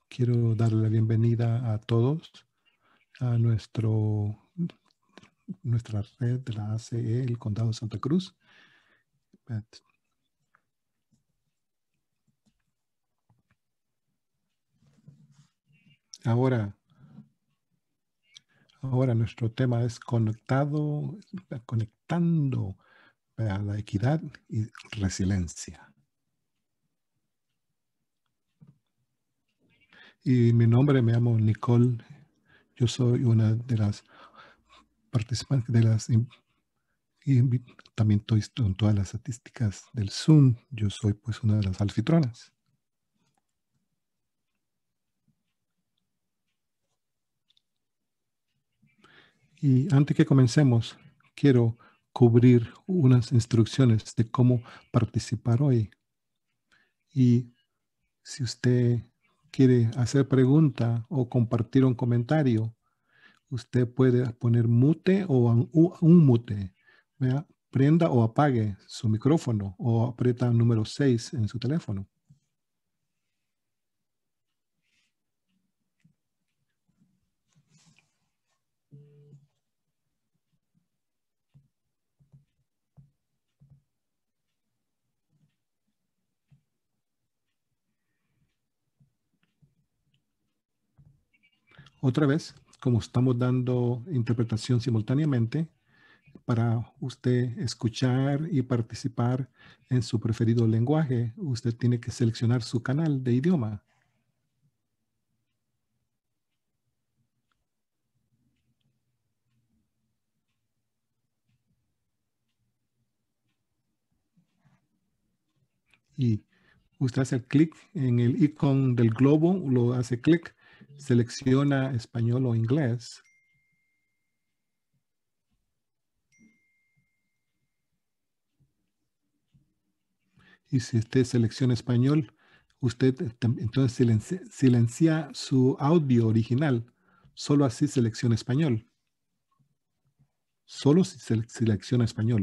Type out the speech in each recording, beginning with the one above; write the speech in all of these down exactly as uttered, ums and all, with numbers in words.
quiero darle la bienvenida a todos a nuestro, nuestra red de la A C E, el Condado de Santa Cruz. Ahora, ahora nuestro tema es conectado, conectando a la equidad y resiliencia. Y mi nombre, me llamo Nicole. Yo soy una de las participantes de las y también estoy en todas las estadísticas del Zoom. Yo soy pues una de las anfitrionas. Y antes que comencemos, quiero cubrir unas instrucciones de cómo participar hoy. Y si usted quiere hacer pregunta o compartir un comentario, usted puede poner mute o un, un mute. ¿Vea? Prenda o apague su micrófono o aprieta el número seis en su teléfono. Otra vez, como estamos dando interpretación simultáneamente, para usted escuchar y participar en su preferido lenguaje, usted tiene que seleccionar su canal de idioma. Y usted hace clic en el icono del globo, lo hace clic, selecciona español o inglés. Y si usted selecciona español, usted entonces silencia, silencia su audio original. Solo así selecciona español. Solo si se selecciona español.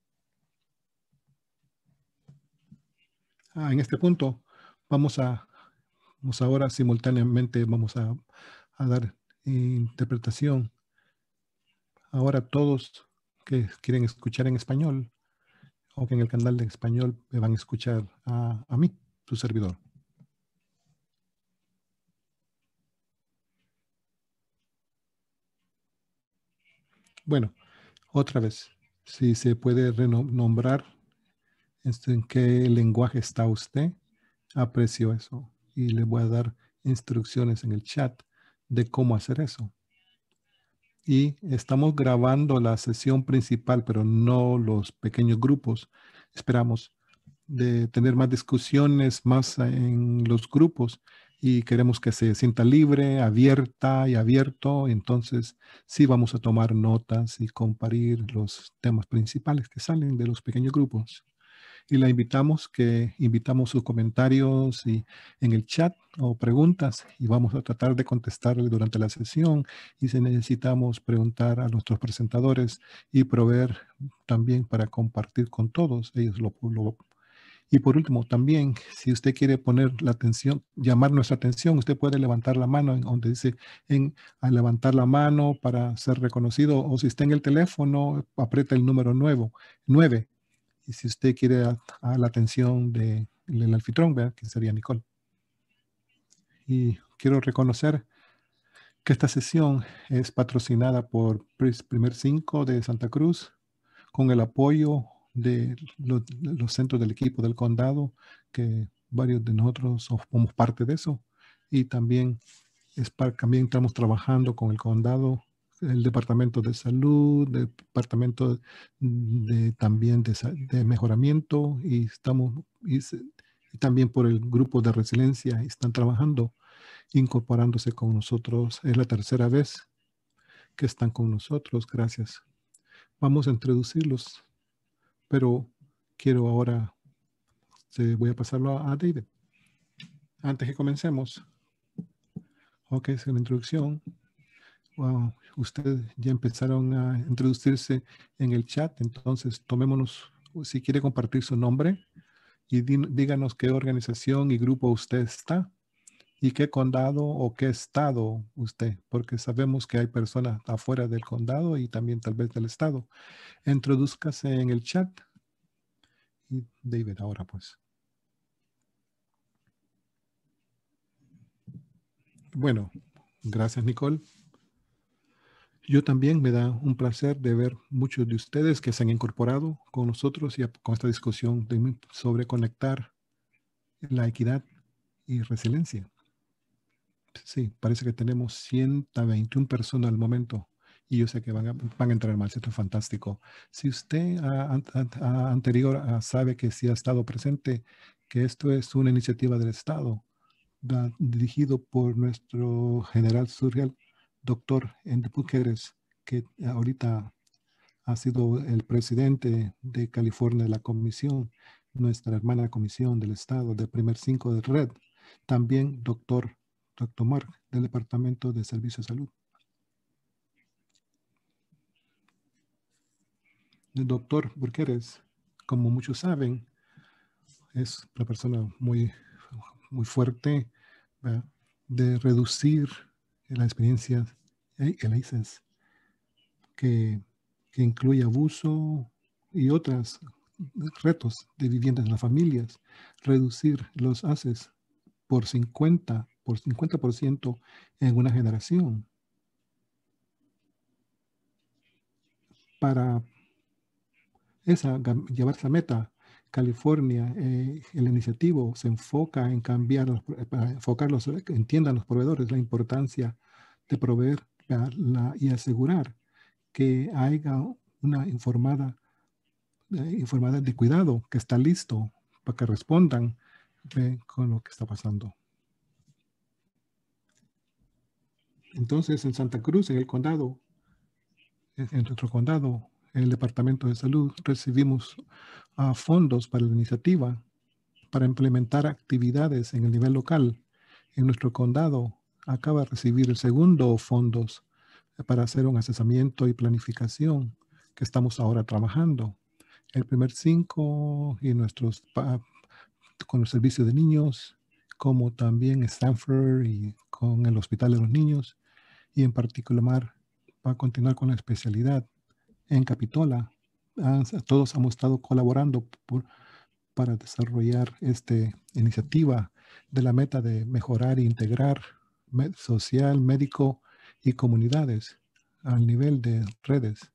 Ah, en este punto vamos a, vamos ahora simultáneamente vamos a, a dar interpretación. Ahora todos que quieren escuchar en español o que en el canal de español me van a escuchar a, a mí, su servidor. Bueno, otra vez, si se puede renombrar en qué lenguaje está usted, aprecio eso y le voy a dar instrucciones en el chat de cómo hacer eso. Y estamos grabando la sesión principal, pero no los pequeños grupos. Esperamos de tener más discusiones, más en los grupos, y queremos que se sienta libre, abierta y abierto. Entonces, sí vamos a tomar notas y comparar los temas principales que salen de los pequeños grupos. Y la invitamos que invitamos sus comentarios y en el chat o preguntas y vamos a tratar de contestarle durante la sesión. Y si necesitamos preguntar a nuestros presentadores y proveer también para compartir con todos, ellos lo, lo y por último, también, si usted quiere poner la atención, llamar nuestra atención, usted puede levantar la mano en donde dice en a levantar la mano para ser reconocido, o si está en el teléfono, aprieta el número nuevo, nueve. Y si usted quiere a, a la atención del de, anfitrión, ¿verdad? Que sería Nicole. Y quiero reconocer que esta sesión es patrocinada por Primer Cinco de Santa Cruz, con el apoyo de los, los centros del equipo del condado, que varios de nosotros somos parte de eso. Y también, es para, también estamos trabajando con el condado, el departamento de salud, el departamento de, también de, de mejoramiento, y estamos y, y también por el grupo de resiliencia, están trabajando, incorporándose con nosotros. Es la tercera vez que están con nosotros. Gracias. Vamos a introducirlos, pero quiero ahora, se, voy a pasarlo a, a David. Antes que comencemos. Ok, es una introducción. Wow, ustedes ya empezaron a introducirse en el chat, entonces tomémonos, si quiere compartir su nombre y díganos qué organización y grupo usted está. ¿Y qué condado o qué estado usted? Porque sabemos que hay personas afuera del condado y también tal vez del estado. Introdúzcase en el chat. Y David, ahora pues. Bueno, gracias, Nicole. Yo también me da un placer de ver muchos de ustedes que se han incorporado con nosotros y a- con esta discusión de- sobre conectar la equidad y resiliencia. Sí, parece que tenemos ciento veintiuna personas al momento y yo sé que van a, van a entrar más. Esto es fantástico. Si usted a- a- a- anterior a- sabe que sí ha estado presente, que esto es una iniciativa del Estado da- dirigido por nuestro general surreal, doctor Enrique Pérez, que ahorita ha sido el presidente de California de la comisión, nuestra hermana comisión del Estado, del primer cinco de red. También doctor, doctor Mark, del Departamento de Servicio de Salud. El doctor Burqueres, como muchos saben, es una persona muy, muy fuerte, ¿verdad?, de reducir las experiencias eh, el I C E S, que, que incluye abuso y otros retos de viviendas en las familias, reducir los haces por cincuenta por cincuenta por ciento en una generación. Para esa, llevar esa meta, California, eh, el iniciativo se enfoca en cambiar, los, para enfocarlos, que entiendan los proveedores la importancia de proveer la, la, y asegurar que haya una informada, eh, informada de cuidado que está listo para que respondan eh, con lo que está pasando. Entonces, en Santa Cruz, en el condado, en nuestro condado, en el Departamento de Salud, recibimos uh, fondos para la iniciativa para implementar actividades en el nivel local. En nuestro condado acaba de recibir el segundo fondos para hacer un asesoramiento y planificación que estamos ahora trabajando. El primer cinco y nuestros con el servicio de niños, como también Stanford y con el Hospital de los Niños, y en particular va a continuar con la especialidad en Capitola. Todos hemos estado colaborando por, para desarrollar esta iniciativa de la meta de mejorar e integrar social, médico y comunidades al nivel de redes.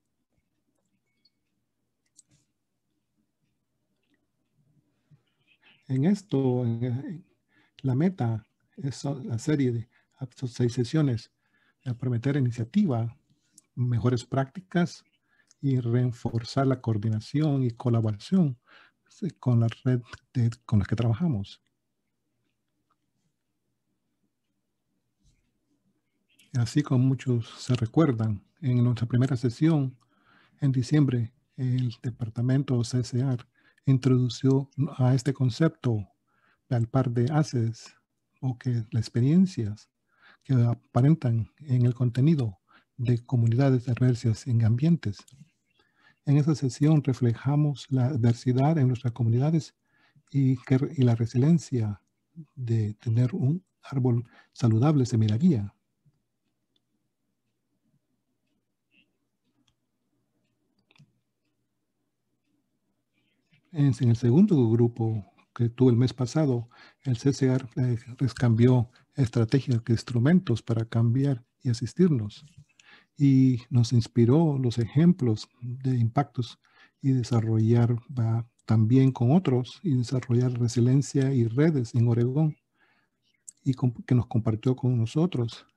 En esto, en la meta es la serie de seis sesiones para prometer iniciativa, mejores prácticas y reforzar la coordinación y colaboración con la red de, con la que trabajamos. Así como muchos se recuerdan, en nuestra primera sesión en diciembre, el departamento C S A R introdució a este concepto al par de haces o que las experiencias que aparentan en el contenido de comunidades diversas en ambientes. En esa sesión reflejamos la diversidad en nuestras comunidades y, que, y la resiliencia de tener un árbol saludable semilla. En, en el segundo grupo que tuve el mes pasado, el C S A R eh, les cambió estrategias de instrumentos para cambiar y asistirnos. Y nos inspiró los ejemplos de impactos y desarrollar uh, también con otros y desarrollar resiliencia y redes en Oregón y con, que nos compartió con nosotros.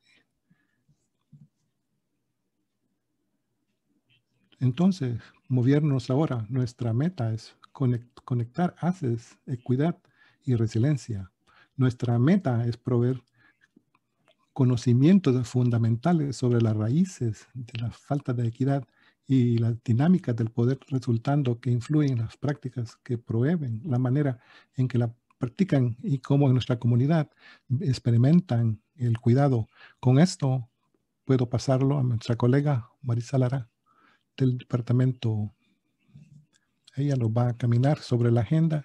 Entonces, movernos ahora, nuestra meta es conect, conectar haces, equidad y resiliencia. Nuestra meta es proveer conocimientos fundamentales sobre las raíces de la falta de equidad y las dinámicas del poder resultando que influyen en las prácticas que proveen, la manera en que la practican y cómo en nuestra comunidad experimentan el cuidado. Con esto puedo pasarlo a nuestra colega Marisa Lara del departamento. Ella nos va a caminar sobre la agenda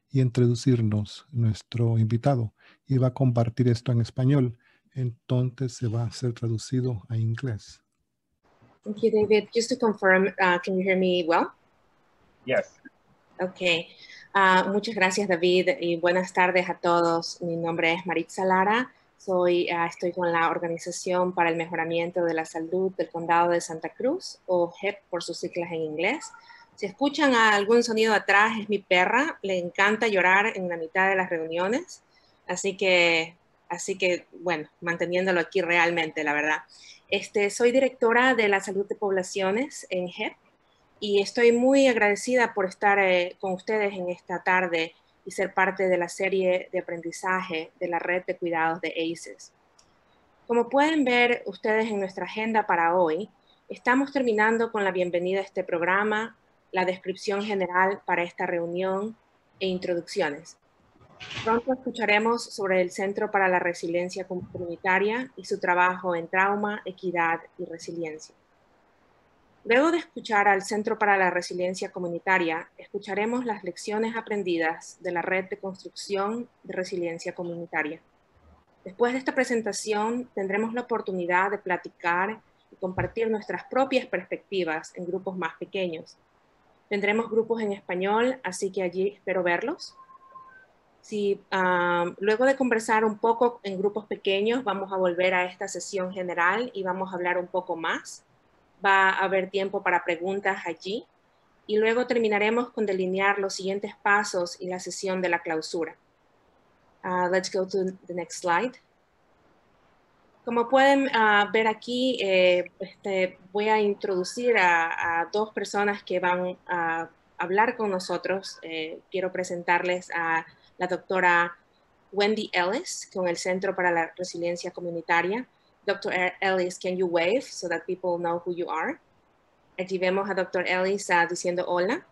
y introducirnos nuestro invitado. Y va a compartir esto en español. Entonces se va a ser traducido a inglés. Thank you, David. Just to confirm, uh, can you hear me well? Yes. Okay. Uh, muchas gracias, David, y buenas tardes a todos. Mi nombre es Maritza Lara. Soy, uh, estoy con la Organización para el Mejoramiento de la Salud del Condado de Santa Cruz, o H E P por sus siglas en inglés. Si escuchan algún sonido atrás, es mi perra. Le encanta llorar en la mitad de las reuniones. Así que, así que bueno, manteniéndolo aquí realmente, la verdad. Este, soy directora de la salud de poblaciones en H E P y estoy muy agradecida por estar eh, con ustedes en esta tarde y ser parte de la serie de aprendizaje de la red de cuidados de A C E S. Como pueden ver ustedes en nuestra agenda para hoy, estamos terminando con la bienvenida a este programa, la descripción general para esta reunión e introducciones. Pronto escucharemos sobre el Centro para la Resiliencia Comunitaria y su trabajo en trauma, equidad y resiliencia. Luego de escuchar al Centro para la Resiliencia Comunitaria, escucharemos las lecciones aprendidas de la Red de Construcción de Resiliencia Comunitaria. Después de esta presentación, tendremos la oportunidad de platicar y compartir nuestras propias perspectivas en grupos más pequeños. Tendremos grupos en español, así que allí espero verlos. Si, um, luego de conversar un poco en grupos pequeños, vamos a volver a esta sesión general y vamos a hablar un poco más. Va a haber tiempo para preguntas allí y luego terminaremos con delinear los siguientes pasos y la sesión de la clausura. Uh, let's go to the next slide. Como pueden uh, ver aquí, eh, este, voy a introducir a, a dos personas que van a hablar con nosotros. Eh, quiero presentarles a la doctora Wendy Ellis con el Centro para la Resiliencia Comunitaria. doctor Ellis, can you wave so that people know who you are? Aquí vemos a doctor Ellis uh, diciendo hola.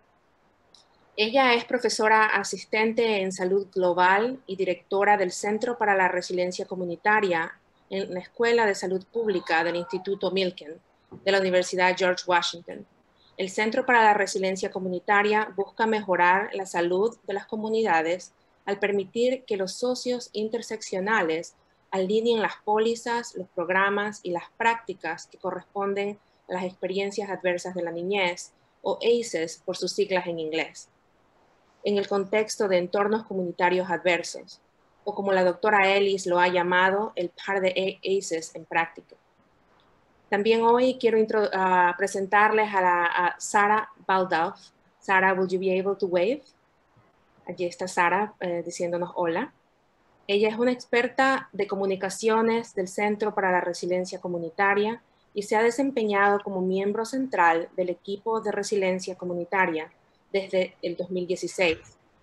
Ella es profesora asistente en salud global y directora del Centro para la Resiliencia Comunitaria en la Escuela de Salud Pública del Instituto Milken de la Universidad George Washington. El Centro para la Resiliencia Comunitaria busca mejorar la salud de las comunidades al permitir que los socios interseccionales alineen las pólizas, los programas y las prácticas que corresponden a las experiencias adversas de la niñez, o A C E S por sus siglas en inglés, en el contexto de entornos comunitarios adversos, o como la doctora Ellis lo ha llamado, el par de A C E S en práctica. También hoy quiero uh, presentarles a, la, a Sarah Baldauf. Sarah, will you be able to wave? Allí está Sarah eh, diciéndonos hola. Ella es una experta de comunicaciones del Centro para la Resiliencia Comunitaria y se ha desempeñado como miembro central del equipo de resiliencia comunitaria desde el dos mil dieciséis.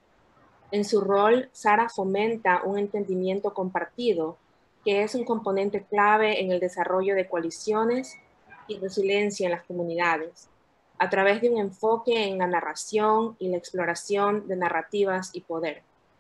En su rol, Sarah fomenta un entendimiento compartido que es un componente clave en el desarrollo de coaliciones y resiliencia en las comunidades, a través de un enfoque en la narración y la exploración de narrativas y poder.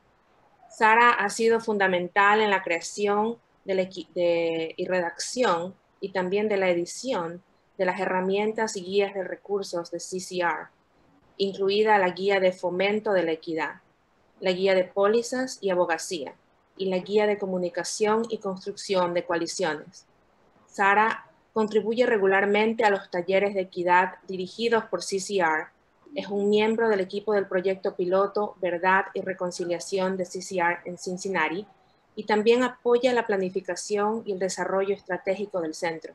Sarah ha sido fundamental en la creación de la de, y redacción y también de la edición de las herramientas y guías de recursos de C C R, incluida la guía de fomento de la equidad, la guía de pólizas y abogacía, y la guía de comunicación y construcción de coaliciones. Sarah contribuye regularmente a los talleres de equidad dirigidos por C C R. Es un miembro del equipo del proyecto piloto Verdad y Reconciliación de C C R en Cincinnati y también apoya la planificación y el desarrollo estratégico del centro.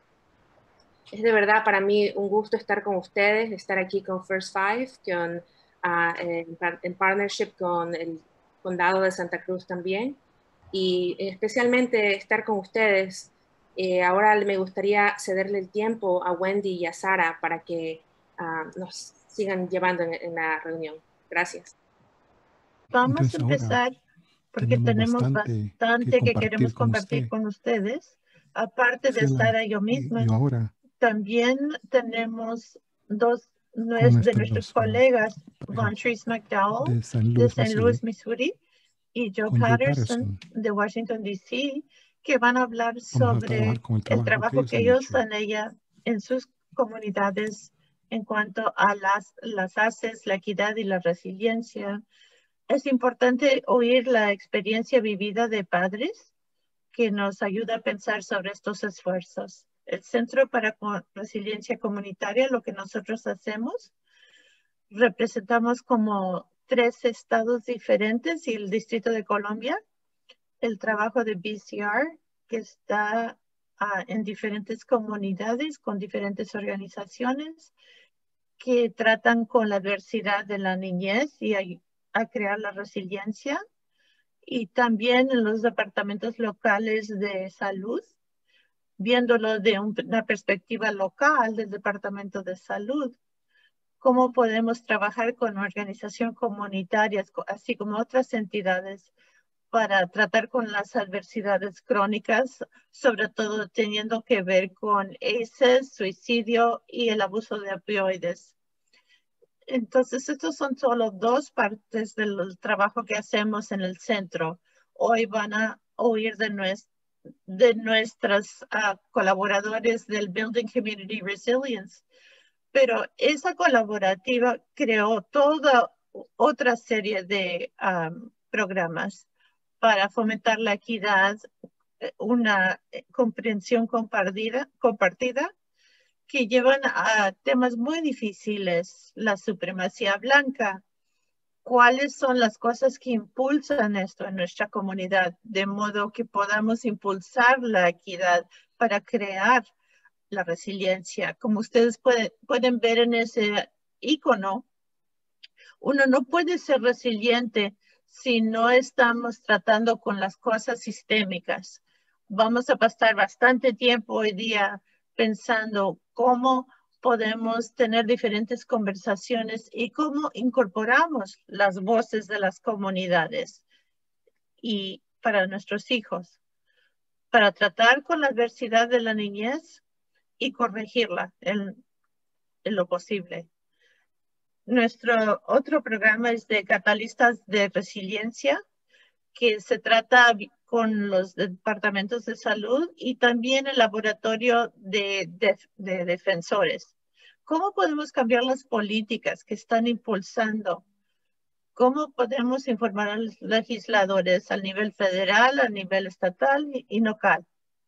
Es de verdad para mí un gusto estar con ustedes, estar aquí con First Five, con, uh, en, en partnership con el Condado de Santa Cruz también, y especialmente estar con ustedes. Eh, ahora me gustaría cederle el tiempo a Wendy y a Sarah para que uh, nos sigan llevando en, en la reunión. Gracias. Vamos Entonces, a empezar porque tenemos tenemos bastante, bastante que, que queremos con compartir usted. con ustedes. Aparte de Fela, Sara y yo misma, y, y ahora, también tenemos dos nues, de nuestros colegas, Von Trees McDowell de San de Luis, Saint Louis, Missouri, y Joe Patterson, Patterson de Washington, D C, que van a hablar Vamos sobre a con el trabajo, el trabajo que que ellos, ellos han hecho en sus comunidades en cuanto a las, las A C E S, la equidad y la resiliencia. es importante oír la experiencia vivida de padres que nos ayuda a pensar sobre estos esfuerzos. El Centro para Resiliencia Comunitaria, lo que nosotros hacemos, representamos como tres estados diferentes y el Distrito de Columbia. El trabajo de B C R, que está uh, en diferentes comunidades con diferentes organizaciones que tratan con la adversidad de la niñez y a, a crear la resiliencia. Y también en los departamentos locales de salud, viéndolo de un, una perspectiva local del Departamento de Salud, cómo podemos trabajar con organizaciones comunitarias, así como otras entidades, para tratar con las adversidades crónicas, sobre todo teniendo que ver con A C Es, suicidio y el abuso de opioides. Entonces, estos son solo dos partes del trabajo que hacemos en el centro. Hoy van a oír de, nues de nuestros uh, colaboradores del Building Community Resilience, pero esa colaborativa creó toda otra serie de um, programas para fomentar la equidad, una comprensión compartida, compartida que llevan a temas muy difíciles, la supremacía blanca. ¿Cuáles son las cosas que impulsan esto en nuestra comunidad? De modo que podamos impulsar la equidad para crear la resiliencia. Como ustedes puede, pueden ver en ese icono, uno no puede ser resiliente si no estamos tratando con las cosas sistémicas. Vamos a pasar bastante tiempo hoy día pensando cómo podemos tener diferentes conversaciones y cómo incorporamos las voces de las comunidades y para nuestros hijos, para tratar con la adversidad de la niñez y corregirla en, en lo posible. Nuestro otro programa es de catalistas de resiliencia, que se trata con los departamentos de salud y también el laboratorio de, de, de defensores. ¿Cómo podemos cambiar las políticas que están impulsando? ¿Cómo podemos informar a los legisladores a nivel federal, a nivel estatal y, y local?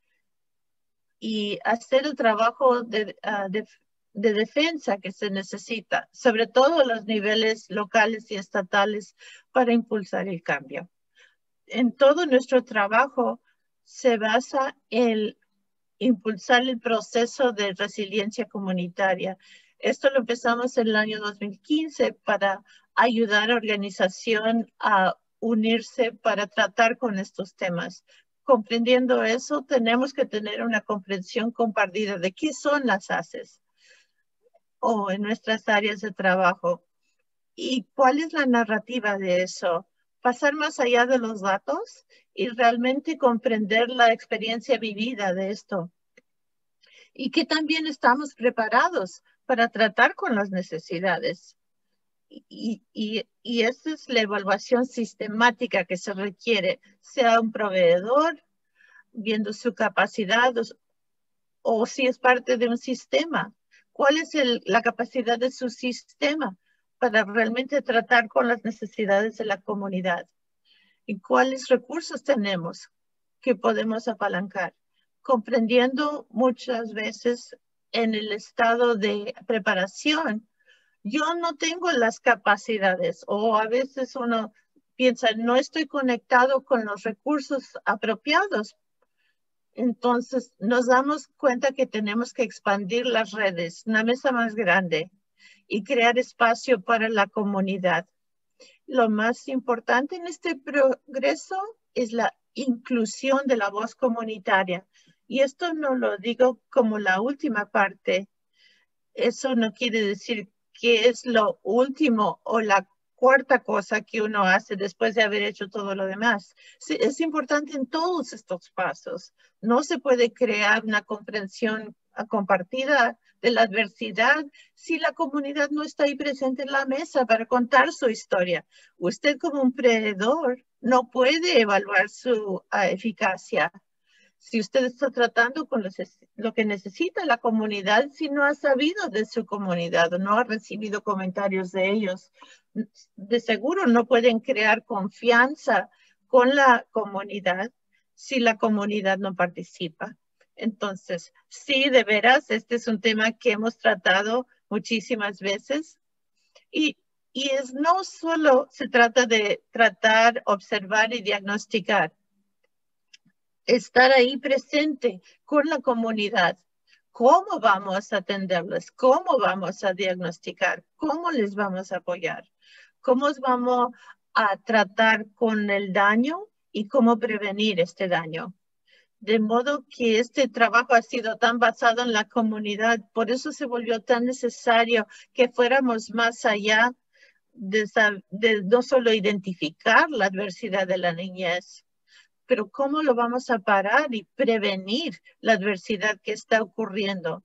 Y hacer el trabajo de, uh, de, de defensa que se necesita, sobre todo a los niveles locales y estatales, para impulsar el cambio. En todo nuestro trabajo se basa en impulsar el proceso de resiliencia comunitaria. Esto lo empezamos en el año dos mil quince para ayudar a la organización a unirse para tratar con estos temas. Comprendiendo eso, tenemos que tener una comprensión compartida de qué son las A C Es o en nuestras áreas de trabajo y cuál es la narrativa de eso. Pasar más allá de los datos y realmente comprender la experiencia vivida de esto. Y que también estamos preparados para tratar con las necesidades. Y, y, y esa es la evaluación sistemática que se requiere, sea un proveedor, viendo su capacidad o, o si es parte de un sistema. ¿Cuál es el, la capacidad de su sistema para realmente tratar con las necesidades de la comunidad? ¿Y cuáles recursos tenemos que podemos apalancar? Comprendiendo muchas veces en el estado de preparación, yo no tengo las capacidades o a veces uno piensa, no estoy conectado con los recursos apropiados. Entonces nos damos cuenta que tenemos que expandir las redes, una mesa más grande y crear espacio para la comunidad. Lo más importante en este progreso es la inclusión de la voz comunitaria. Y esto no lo digo como la última parte. Eso no quiere decir que es lo último o la cuarta cosa que uno hace después de haber hecho todo lo demás. Sí, es importante en todos estos pasos. No se puede crear una comprensión compartida de la adversidad si la comunidad no está ahí presente en la mesa para contar su historia. Usted como un proveedor no puede evaluar su uh, eficacia. Si usted está tratando con los, lo que necesita la comunidad, si no ha sabido de su comunidad o no ha recibido comentarios de ellos, de seguro no pueden crear confianza con la comunidad si la comunidad no participa. Entonces, sí, de veras, este es un tema que hemos tratado muchísimas veces. Y, y es no solo se trata de tratar, observar y diagnosticar. Estar ahí presente con la comunidad. ¿Cómo vamos a atenderles? ¿Cómo vamos a diagnosticar? ¿Cómo les vamos a apoyar? ¿Cómo vamos a tratar con el daño y cómo prevenir este daño? De modo que este trabajo ha sido tan basado en la comunidad, por eso se volvió tan necesario que fuéramos más allá de, de no solo identificar la adversidad de la niñez, pero cómo lo vamos a parar y prevenir la adversidad que está ocurriendo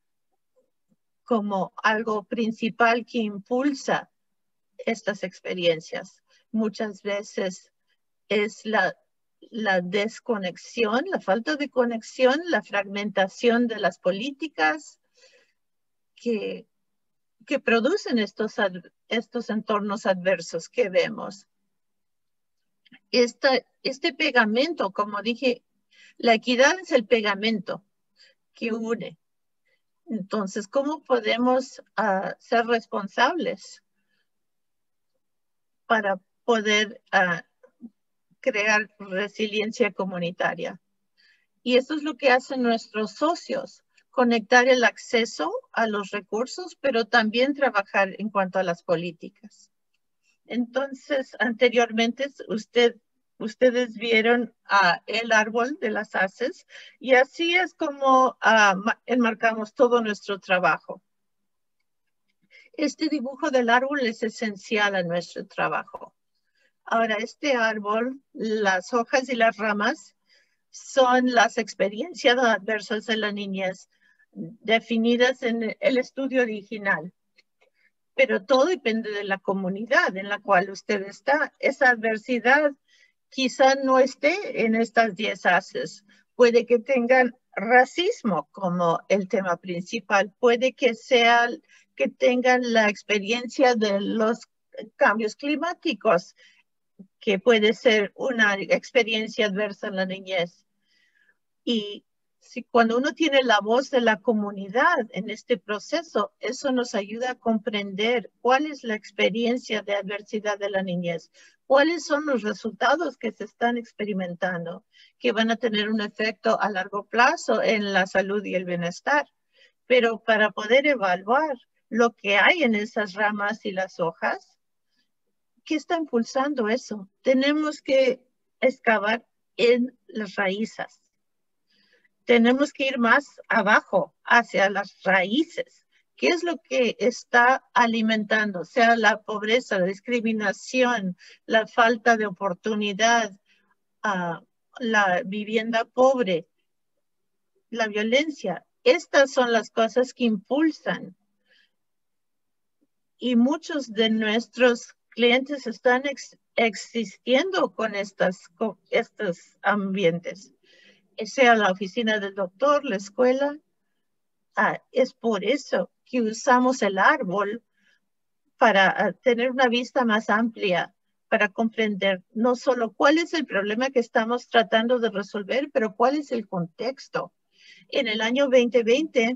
como algo principal que impulsa estas experiencias. Muchas veces es la, la desconexión, la falta de conexión, la fragmentación de las políticas que, que producen estos, estos entornos adversos que vemos. Esta, este pegamento, como dije, la equidad es el pegamento que une. Entonces, ¿cómo podemos uh, ser responsables para poder uh, crear resiliencia comunitaria? Y eso es lo que hacen nuestros socios, conectar el acceso a los recursos, pero también trabajar en cuanto a las políticas. Entonces, anteriormente, usted, ustedes vieron uh, el árbol de las haces y así es como uh, enmarcamos todo nuestro trabajo. Este dibujo del árbol es esencial a nuestro trabajo. Ahora, este árbol, las hojas y las ramas son las experiencias adversas de la niñez definidas en el estudio original. Pero todo depende de la comunidad en la cual usted está. Esa adversidad quizá no esté en estas diez haces. Puede que tengan racismo como el tema principal. Puede que sea que tengan la experiencia de los cambios climáticos, que puede ser una experiencia adversa en la niñez. Y si cuando uno tiene la voz de la comunidad en este proceso, eso nos ayuda a comprender cuál es la experiencia de adversidad de la niñez, cuáles son los resultados que se están experimentando, que van a tener un efecto a largo plazo en la salud y el bienestar. Pero para poder evaluar lo que hay en esas ramas y las hojas, ¿qué está impulsando eso? Tenemos que excavar en las raíces. Tenemos que ir más abajo, hacia las raíces. ¿Qué es lo que está alimentando? Sea la pobreza, la discriminación, la falta de oportunidad, uh, la vivienda pobre, la violencia. Estas son las cosas que impulsan. Y muchos de nuestros clientes están ex existiendo con, estas, con estos ambientes. Sea la oficina del doctor, la escuela. Ah, es por eso que usamos el árbol para uh, tener una vista más amplia, para comprender no solo cuál es el problema que estamos tratando de resolver, pero cuál es el contexto. En el año veinte veinte,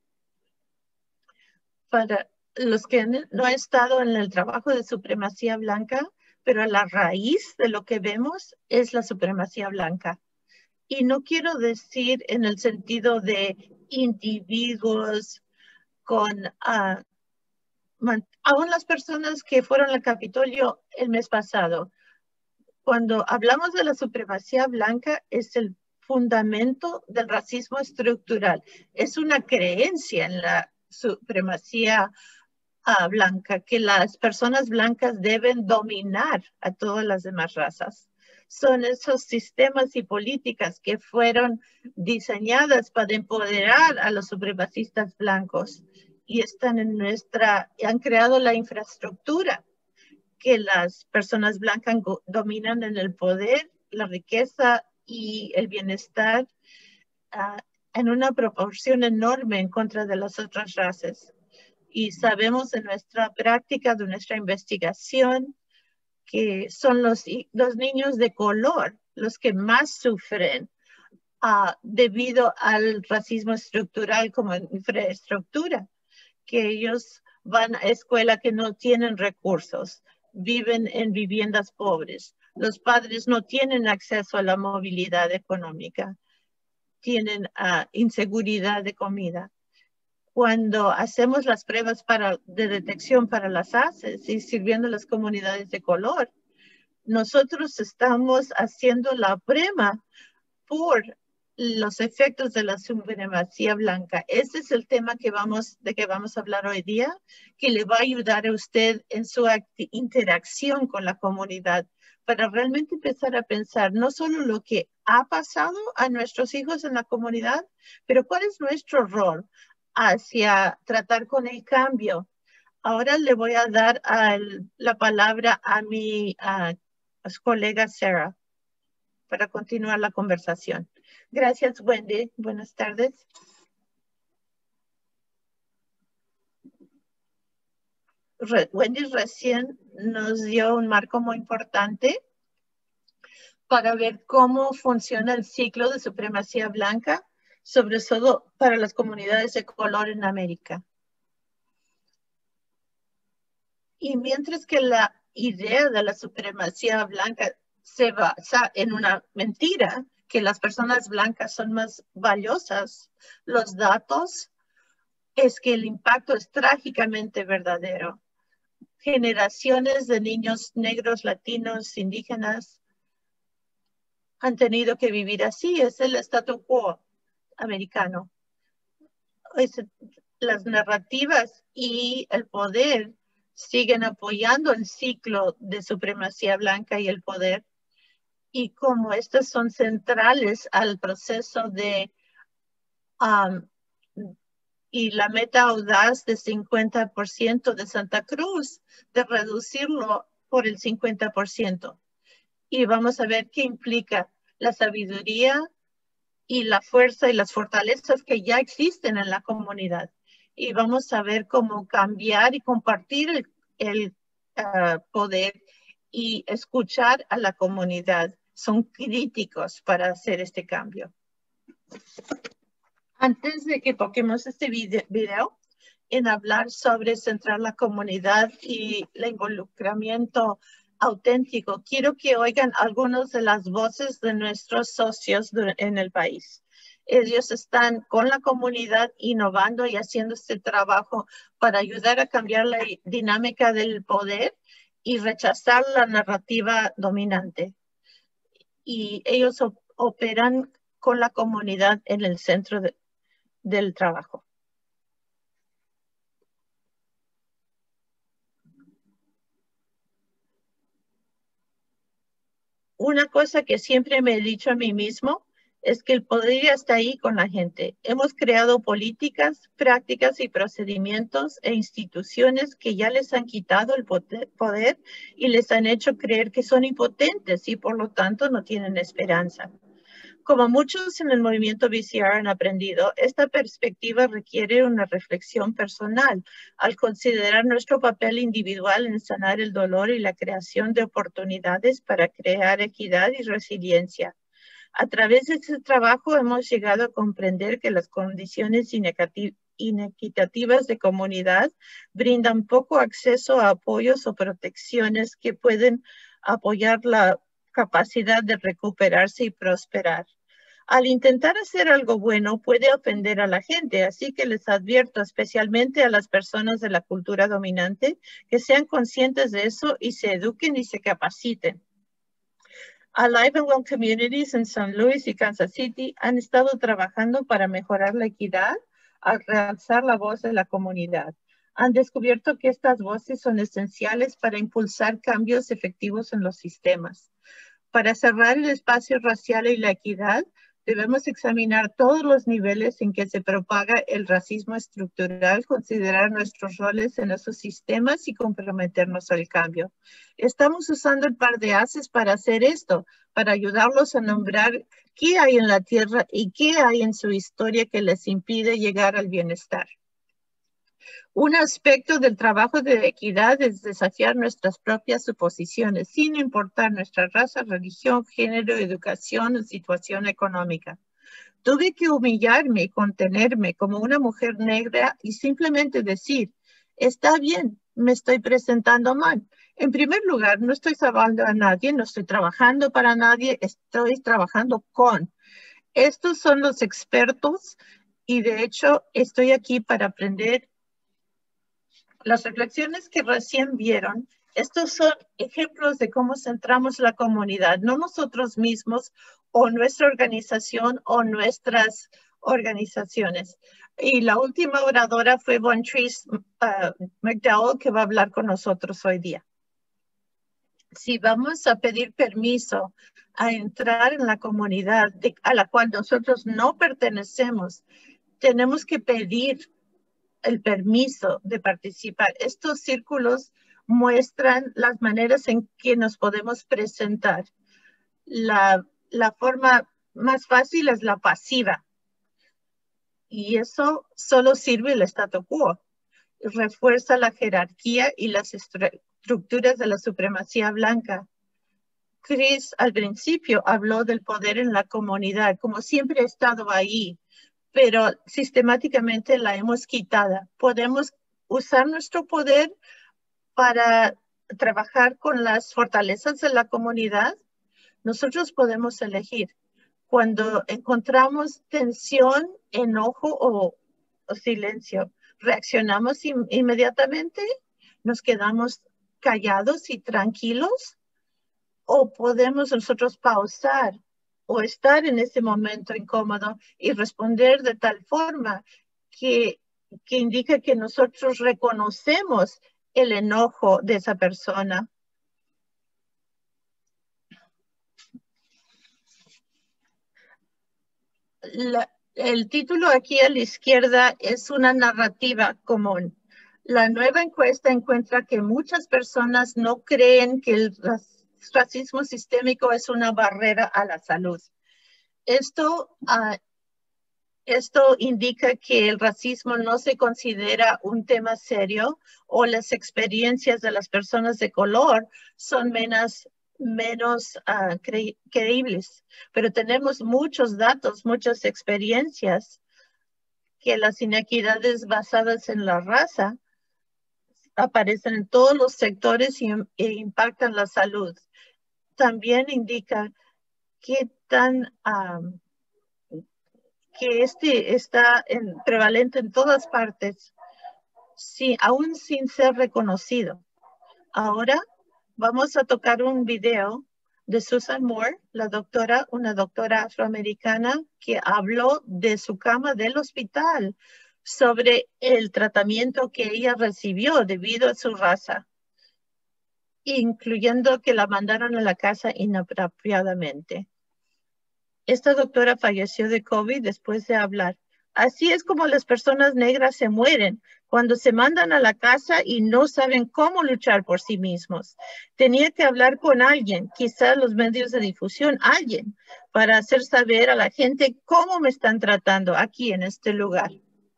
para los que no han estado en el trabajo de supremacía blanca, pero la raíz de lo que vemos es la supremacía blanca. Y no quiero decir en el sentido de individuos con, uh, aún las personas que fueron al Capitolio el mes pasado. Cuando hablamos de la supremacía blanca, es el fundamento del racismo estructural. Es una creencia en la supremacía uh, blanca, que las personas blancas deben dominar a todas las demás razas. Son esos sistemas y políticas que fueron diseñadas para empoderar a los supremacistas blancos y están en nuestra, han creado la infraestructura que las personas blancas dominan en el poder, la riqueza y el bienestar uh, en una proporción enorme en contra de las otras razas. Y sabemos de nuestra práctica, de nuestra investigación, que son los, los niños de color los que más sufren uh, debido al racismo estructural como infraestructura, que ellos van a escuela que no tienen recursos, viven en viviendas pobres. Los padres no tienen acceso a la movilidad económica, tienen uh, inseguridad de comida. Cuando hacemos las pruebas para, de detección para las A C Es y sirviendo a las comunidades de color, nosotros estamos haciendo la prueba por los efectos de la supremacía blanca. Ese es el tema que vamos, de que vamos a hablar hoy día, que le va a ayudar a usted en su interacción con la comunidad para realmente empezar a pensar no solo lo que ha pasado a nuestros hijos en la comunidad, pero cuál es nuestro rol hacia tratar con el cambio. Ahora le voy a dar al, la palabra a mi a, a su colega Sarah para continuar la conversación. Gracias, Wendy. Buenas tardes. Re, Wendy recién nos dio un marco muy importante para ver cómo funciona el ciclo de supremacía blanca, sobre todo para las comunidades de color en América. Y mientras que la idea de la supremacía blanca se basa en una mentira, que las personas blancas son más valiosas, los datos es que el impacto es trágicamente verdadero. Generaciones de niños negros, latinos, indígenas han tenido que vivir así. Es el statu quo americano. Es, las narrativas y el poder siguen apoyando el ciclo de supremacía blanca y el poder. Y como estas son centrales al proceso de um, y la meta audaz de cincuenta por ciento de Santa Cruz, de reducirlo por el cincuenta por ciento. Y vamos a ver qué implica la sabiduría y la fuerza y las fortalezas que ya existen en la comunidad. Y vamos a ver cómo cambiar y compartir el, el uh, poder y escuchar a la comunidad. Son críticos para hacer este cambio. Antes de que toquemos este video, en hablar sobre centrar la comunidad y el involucramiento auténtico, quiero que oigan algunas de las voces de nuestros socios en el país. Ellos están con la comunidad innovando y haciendo este trabajo para ayudar a cambiar la dinámica del poder y rechazar la narrativa dominante. Y ellos op operan con la comunidad en el centro de, del trabajo. Una cosa que siempre me he dicho a mí mismo es que el poder ya está ahí con la gente. Hemos creado políticas, prácticas y procedimientos e instituciones que ya les han quitado el poder y les han hecho creer que son impotentes y por lo tanto no tienen esperanza. Como muchos en el movimiento V C R han aprendido, esta perspectiva requiere una reflexión personal al considerar nuestro papel individual en sanar el dolor y la creación de oportunidades para crear equidad y resiliencia. A través de este trabajo hemos llegado a comprender que las condiciones inequitativas de comunidad brindan poco acceso a apoyos o protecciones que pueden apoyar la capacidad de recuperarse y prosperar. Al intentar hacer algo bueno puede ofender a la gente, así que les advierto especialmente a las personas de la cultura dominante que sean conscientes de eso y se eduquen y se capaciten. Alive and Well Communities en San Luis y Kansas City han estado trabajando para mejorar la equidad al realzar la voz de la comunidad. Han descubierto que estas voces son esenciales para impulsar cambios efectivos en los sistemas. Para cerrar el espacio racial y la equidad, debemos examinar todos los niveles en que se propaga el racismo estructural, considerar nuestros roles en esos sistemas y comprometernos al cambio. Estamos usando el par de haces para hacer esto, para ayudarlos a nombrar qué hay en la tierra y qué hay en su historia que les impide llegar al bienestar. Un aspecto del trabajo de equidad es desafiar nuestras propias suposiciones, sin importar nuestra raza, religión, género, educación o situación económica. Tuve que humillarme y contenerme como una mujer negra y simplemente decir, está bien, me estoy presentando mal. En primer lugar, no estoy salvando a nadie, no estoy trabajando para nadie, estoy trabajando con. Estos son los expertos y de hecho estoy aquí para aprender. Las reflexiones que recién vieron, estos son ejemplos de cómo centramos la comunidad, no nosotros mismos o nuestra organización o nuestras organizaciones. Y la última oradora fue Von Trees uh, McDowell, que va a hablar con nosotros hoy día. Si vamos a pedir permiso a entrar en la comunidad de, a la cual nosotros no pertenecemos, tenemos que pedir el permiso de participar. Estos círculos muestran las maneras en que nos podemos presentar. La, la forma más fácil es la pasiva. Y eso solo sirve el statu quo. Refuerza la jerarquía y las estructuras de la supremacía blanca. Chris al principio habló del poder en la comunidad, como siempre ha estado ahí, pero sistemáticamente la hemos quitado. Podemos usar nuestro poder para trabajar con las fortalezas de la comunidad. Nosotros podemos elegir. Cuando encontramos tensión, enojo o, o silencio, reaccionamos in, inmediatamente, nos quedamos callados y tranquilos, o podemos nosotros pausar o estar en ese momento incómodo y responder de tal forma que, que indica que nosotros reconocemos el enojo de esa persona. La, el título aquí a la izquierda es una narrativa común. La nueva encuesta encuentra que muchas personas no creen que el racismo sistémico es una barrera a la salud. Esto, uh, esto indica que el racismo no se considera un tema serio o las experiencias de las personas de color son menos, menos uh, cre creíbles. Pero tenemos muchos datos, muchas experiencias que las inequidades basadas en la raza aparecen en todos los sectores y, e impactan la salud. También indica qué tan um, que este está en, prevalente en todas partes, sí, aún sin ser reconocido. Ahora vamos a tocar un video de Susan Moore, la doctora, una doctora afroamericana que habló de su cama del hospital sobre el tratamiento que ella recibió debido a su raza, incluyendo que la mandaron a la casa inapropiadamente. Esta doctora falleció de COVID después de hablar. Así es como las personas negras se mueren cuando se mandan a la casa y no saben cómo luchar por sí mismos. Tenía que hablar con alguien, quizás los medios de difusión, alguien, para hacer saber a la gente cómo me están tratando aquí en este lugar.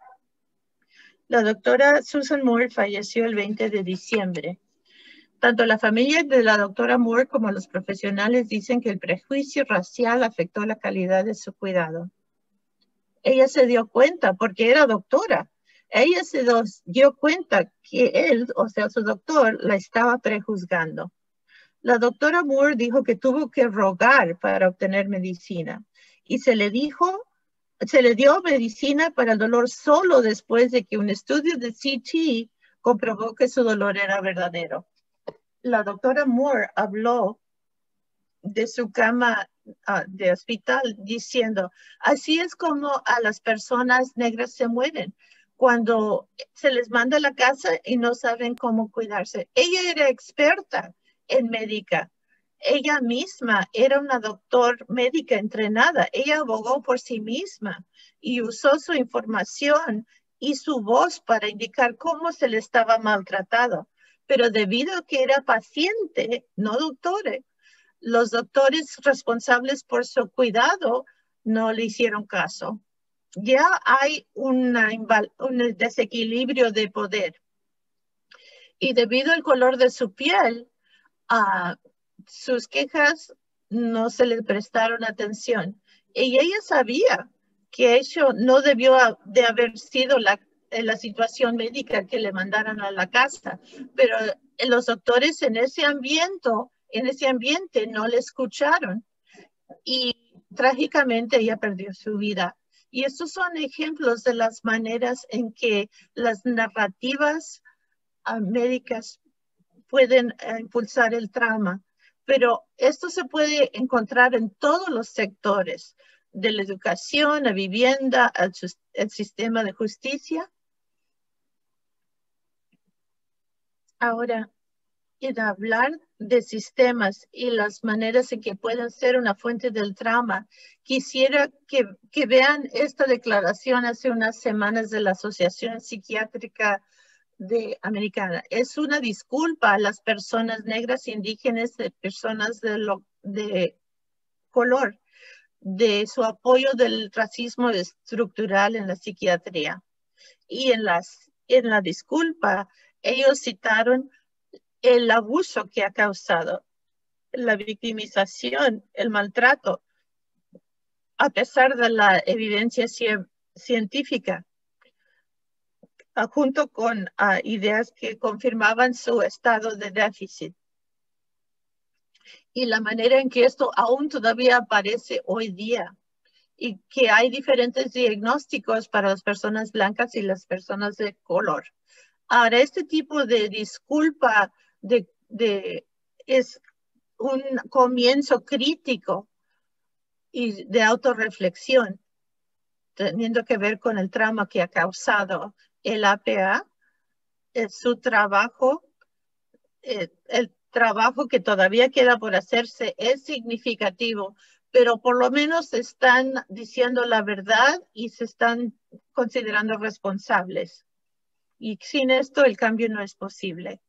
La doctora Susan Moore falleció el veinte de diciembre. Tanto la familia de la doctora Moore como los profesionales dicen que el prejuicio racial afectó la calidad de su cuidado. Ella se dio cuenta porque era doctora. Ella se dio cuenta que él, o sea, su doctor, la estaba prejuzgando. La doctora Moore dijo que tuvo que rogar para obtener medicina y se le dijo, se le dio medicina para el dolor solo después de que un estudio de C T comprobó que su dolor era verdadero. La doctora Moore habló de su cama uh, de hospital diciendo, así es como a las personas negras se mueren cuando se les manda a la casa y no saben cómo cuidarse. Ella era experta en médica. Ella misma era una doctora médica entrenada. Ella abogó por sí misma y usó su información y su voz para indicar cómo se le estaba maltratado. Pero debido a que era paciente, no doctora, los doctores responsables por su cuidado no le hicieron caso. ya hay una, un desequilibrio de poder. Y debido al color de su piel, uh, sus quejas no se le prestaron atención. Y ella sabía que eso no debió de haber sido la, la situación médica que le mandaran a la casa, pero los doctores en ese ambiente, en ese ambiente no le escucharon y trágicamente ella perdió su vida. Y estos son ejemplos de las maneras en que las narrativas uh, médicas pueden uh, impulsar el trauma. Pero esto se puede encontrar en todos los sectores, de la educación, la vivienda, el, el sistema de justicia. Ahora, en hablar de sistemas y las maneras en que pueden ser una fuente del trauma, quisiera que, que vean esta declaración hace unas semanas de la Asociación Psiquiátrica de Americana. Es una disculpa a las personas negras, indígenas, de personas de, lo, de color, de su apoyo del racismo estructural en la psiquiatría. Y en, las, en la disculpa, ellos citaron el abuso que ha causado, la victimización, el maltrato, a pesar de la evidencia científica, junto con uh, ideas que confirmaban su estado de déficit. Y la manera en que esto aún todavía aparece hoy día. Y que hay diferentes diagnósticos para las personas blancas y las personas de color. Ahora, este tipo de disculpa de, de, es un comienzo crítico y de autorreflexión, teniendo que ver con el trauma que ha causado el A P A, es su trabajo, eh, el trabajo que todavía queda por hacerse es significativo, pero por lo menos están diciendo la verdad y se están considerando responsables. Y sin esto el cambio no es posible.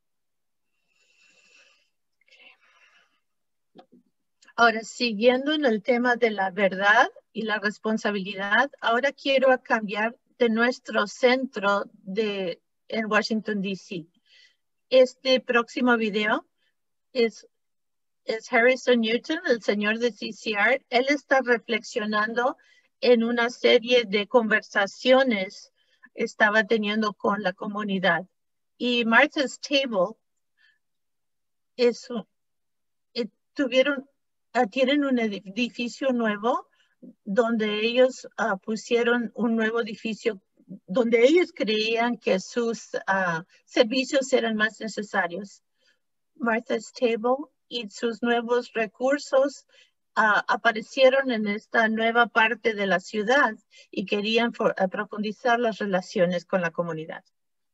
Ahora, siguiendo en el tema de la verdad y la responsabilidad, ahora quiero cambiar de nuestro centro de, en Washington, D C Este próximo video es, es Harrison Newton, el señor de C C R. Él está reflexionando en una serie de conversaciones que estaba teniendo con la comunidad. Y Martha's Table es, eh, tuvieron, uh, tienen un edificio nuevo donde ellos uh, pusieron un nuevo edificio donde ellos creían que sus uh, servicios eran más necesarios. Martha's Table y sus nuevos recursos uh, aparecieron en esta nueva parte de la ciudad y querían for, uh, profundizar las relaciones con la comunidad.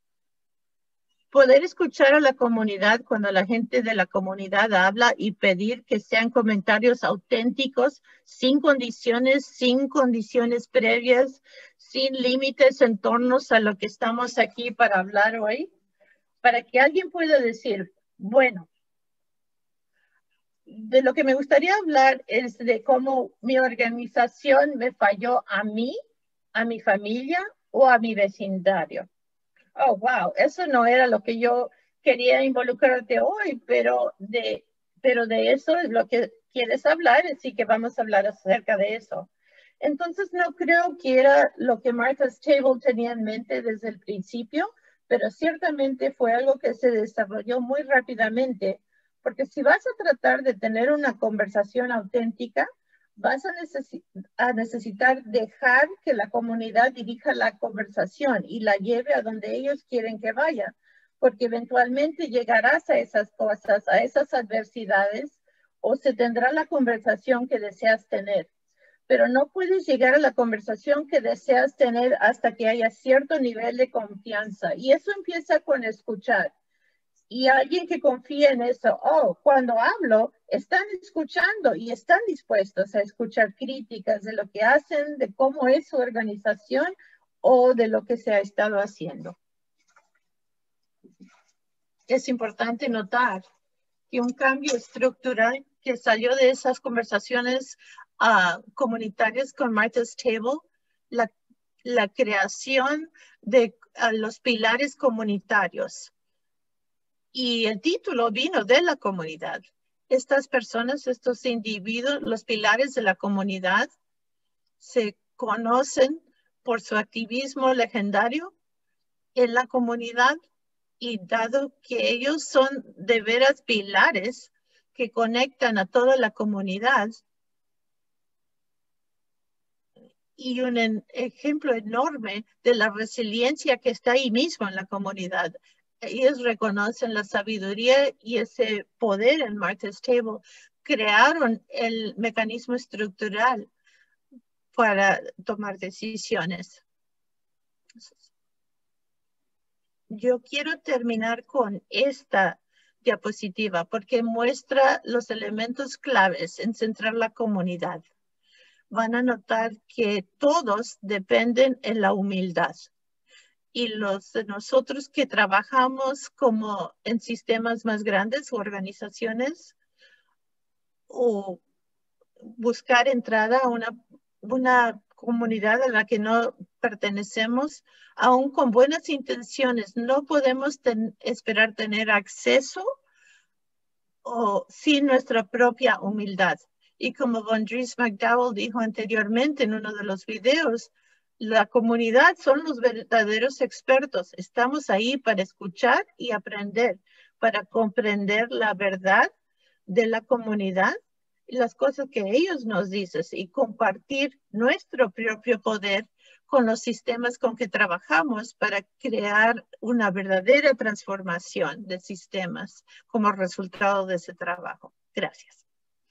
Poder escuchar a la comunidad cuando la gente de la comunidad habla y pedir que sean comentarios auténticos, sin condiciones, sin condiciones previas, sin límites en torno a lo que estamos aquí para hablar hoy, para que alguien pueda decir, bueno, de lo que me gustaría hablar es de cómo mi organización me falló a mí, a mi familia o a mi vecindario. Oh, wow, eso no era lo que yo quería involucrarte hoy, pero de, pero de eso es lo que quieres hablar, así que vamos a hablar acerca de eso. Entonces, no creo que era lo que Martha's Table tenía en mente desde el principio, pero ciertamente fue algo que se desarrolló muy rápidamente, porque si vas a tratar de tener una conversación auténtica, vas a, necesi a necesitar dejar que la comunidad dirija la conversación y la lleve a donde ellos quieren que vaya, porque eventualmente llegarás a esas cosas, a esas adversidades, o se tendrá la conversación que deseas tener. Pero no puedes llegar a la conversación que deseas tener hasta que haya cierto nivel de confianza. Y eso empieza con escuchar. Y alguien que confía en eso, oh, cuando hablo, están escuchando y están dispuestos a escuchar críticas de lo que hacen, de cómo es su organización o de lo que se ha estado haciendo. Es importante notar que un cambio estructural que salió de esas conversaciones uh, comunitarias con Martha's Table la, la creación de uh, los pilares comunitarios. Y el título vino de la comunidad. Estas personas, estos individuos, los pilares de la comunidad, se conocen por su activismo legendario en la comunidad, y dado que ellos son de veras pilares que conectan a toda la comunidad, y un en, ejemplo enorme de la resiliencia que está ahí mismo en la comunidad. Ellos reconocen la sabiduría y ese poder en Martha's Table. Crearon el mecanismo estructural para tomar decisiones. Yo quiero terminar con esta diapositiva porque muestra los elementos claves en centrar la comunidad. Van a notar que todos dependen en la humildad. Y los de nosotros que trabajamos como en sistemas más grandes o organizaciones, o buscar entrada a una, una comunidad a la que no pertenecemos, aún con buenas intenciones, no podemos ten, esperar tener acceso o sin nuestra propia humildad. Y como Von Dries McDowell dijo anteriormente en uno de los videos, la comunidad son los verdaderos expertos. Estamos ahí para escuchar y aprender, para comprender la verdad de la comunidad y las cosas que ellos nos dicen y compartir nuestro propio poder con los sistemas con que trabajamos para crear una verdadera transformación de sistemas como resultado de ese trabajo. Gracias.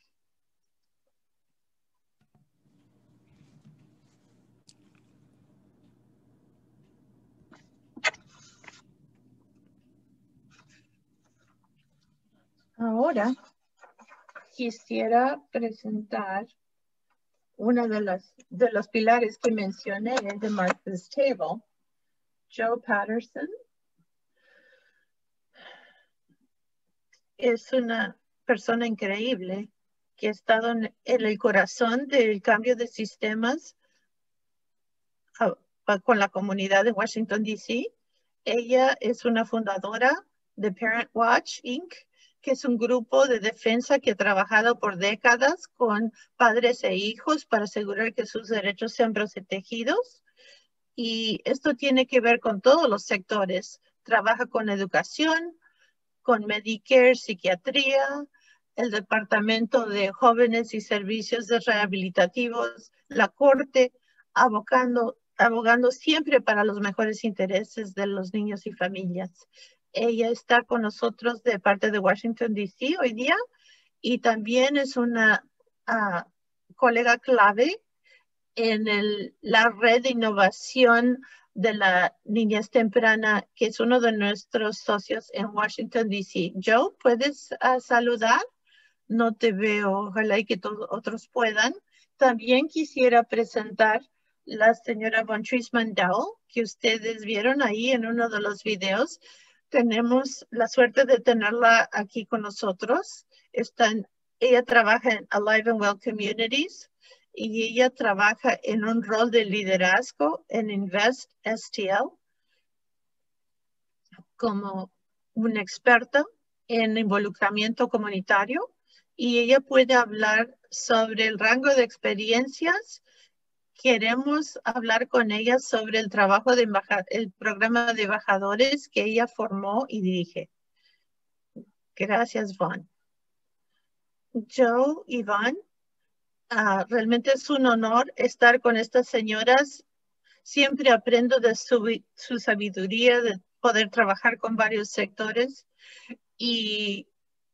Ahora quisiera presentar uno de los, de los pilares que mencioné de Martha's Table, Joe Patterson. Es una persona increíble que ha estado en, en el corazón del cambio de sistemas a, a, con la comunidad de Washington, D C Ella es una fundadora de Parent Watch, incorporated, que es un grupo de defensa que ha trabajado por décadas con padres e hijos para asegurar que sus derechos sean protegidos. Y esto tiene que ver con todos los sectores. Trabaja con educación, con Medicare, psiquiatría, el Departamento de Jóvenes y Servicios de Rehabilitativos, la Corte, abogando, abogando siempre para los mejores intereses de los niños y familias. Ella está con nosotros de parte de Washington, D C hoy día y también es una uh, colega clave en el, la red de innovación de la niñez temprana, que es uno de nuestros socios en Washington, D C Joe, ¿puedes uh, saludar? No te veo, ojalá y que todos otros puedan. También quisiera presentar la señora Von Dries McDowell, que ustedes vieron ahí en uno de los videos. Tenemos la suerte de tenerla aquí con nosotros. Están, ella trabaja en Alive and Well Communities y ella trabaja en un rol de liderazgo en Invest S T L como una experta en involucramiento comunitario y ella puede hablar sobre el rango de experiencias. Queremos hablar con ella sobre el trabajo de el programa de embajadores que ella formó y dirige. Gracias, Von. Joe y Von, uh, realmente es un honor estar con estas señoras. Siempre aprendo de su, su sabiduría, de poder trabajar con varios sectores y,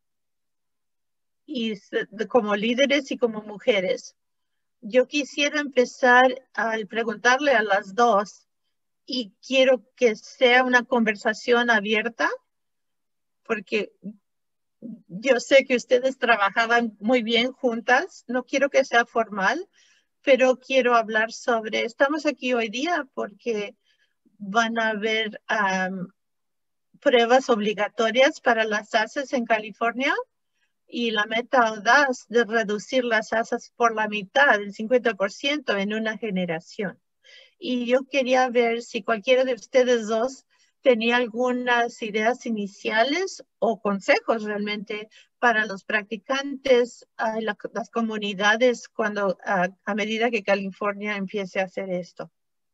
y de, como líderes y como mujeres. Yo quisiera empezar al preguntarle a las dos y quiero que sea una conversación abierta porque yo sé que ustedes trabajaban muy bien juntas. No quiero que sea formal, pero quiero hablar sobre, estamos aquí hoy día porque van a haber um, pruebas obligatorias para las A S Es en California. Y la meta audaz de reducir las A S As por la mitad, el cincuenta por ciento en una generación. Y yo quería ver si cualquiera de ustedes dos tenía algunas ideas iniciales o consejos realmente para los practicantes, uh, la, las comunidades, cuando uh, a medida que California empiece a hacer esto.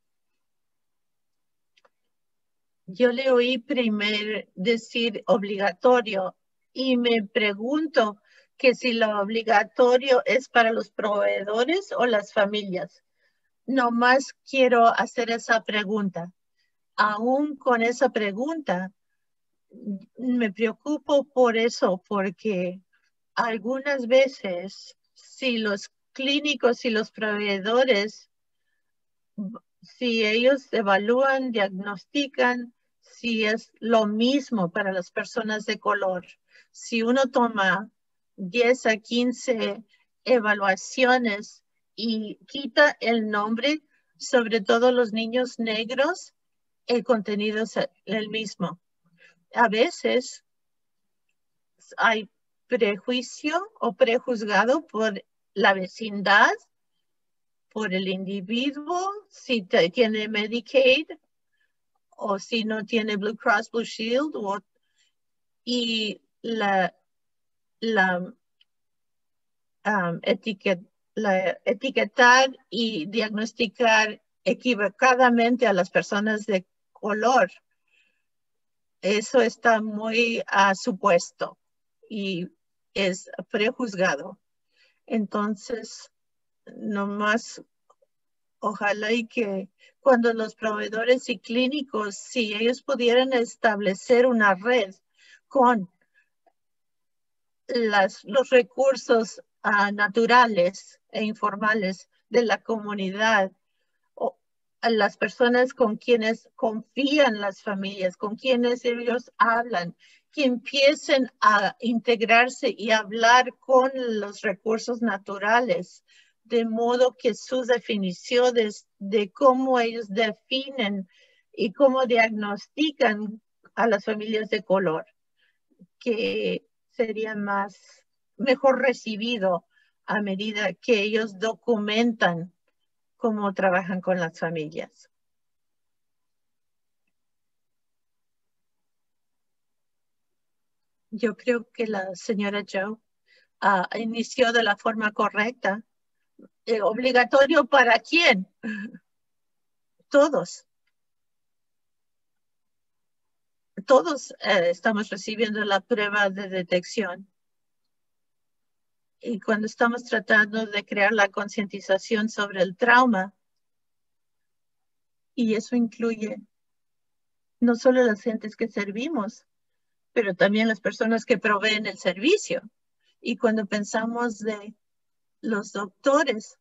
Yo le oí primero decir obligatorio y me pregunto que si lo obligatorio es para los proveedores o las familias. Nomás quiero hacer esa pregunta. Aún con esa pregunta, me preocupo por eso, porque algunas veces, si los clínicos y los proveedores, si ellos evalúan, diagnostican, si es lo mismo para las personas de color. Si uno toma diez a quince evaluaciones y quita el nombre, sobre todo los niños negros, el contenido es el mismo. A veces hay prejuicio o prejuzgado por la vecindad, por el individuo, si te, tiene Medicaid o si no tiene Blue Cross Blue Shield, o, y la, la, um, etiquet, la etiquetar y diagnosticar equivocadamente a las personas de color. Eso está muy uh, supuesto y es prejuzgado. Entonces, nomás ojalá y que cuando los proveedores y clínicos, si ellos pudieran establecer una red con las, los recursos uh, naturales e informales de la comunidad, o a las personas con quienes confían las familias, con quienes ellos hablan, que empiecen a integrarse y hablar con los recursos naturales, de modo que sus definiciones de cómo ellos definen y cómo diagnostican a las familias de color, que sería más, mejor recibido a medida que ellos documentan cómo trabajan con las familias. Yo creo que la señora Joe uh, inició de la forma correcta. Eh, ¿Obligatorio para quién? Todos. Todos eh, estamos recibiendo la prueba de detección. Y cuando estamos tratando de crear la concientización sobre el trauma, y eso incluye no solo las gentes que servimos, pero también las personas que proveen el servicio. Y cuando pensamos de los doctores,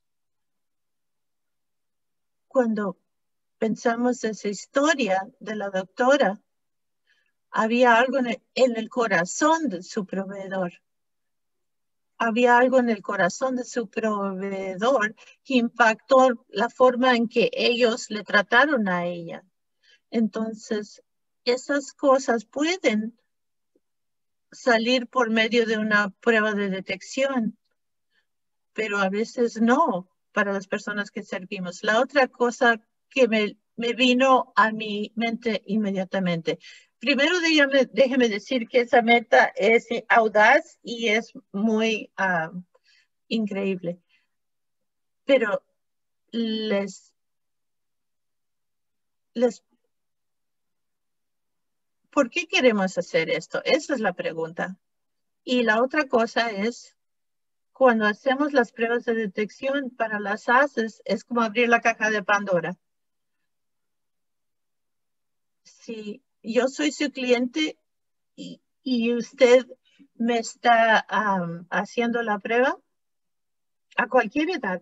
cuando pensamos de esa historia de la doctora, había algo en el, en el corazón de su proveedor. Había algo en el corazón de su proveedor que impactó la forma en que ellos le trataron a ella. Entonces, esas cosas pueden salir por medio de una prueba de detección, pero a veces no para las personas que servimos. La otra cosa que me, me vino a mi mente inmediatamente. Primero, déjeme, déjeme decir que esa meta es audaz y es muy uh, increíble. Pero les, les, ¿por qué queremos hacer esto? Esa es la pregunta. Y la otra cosa es, cuando hacemos las pruebas de detección para las A C Es, es como abrir la caja de Pandora. Si yo soy su cliente y, y usted me está um, haciendo la prueba a cualquier edad.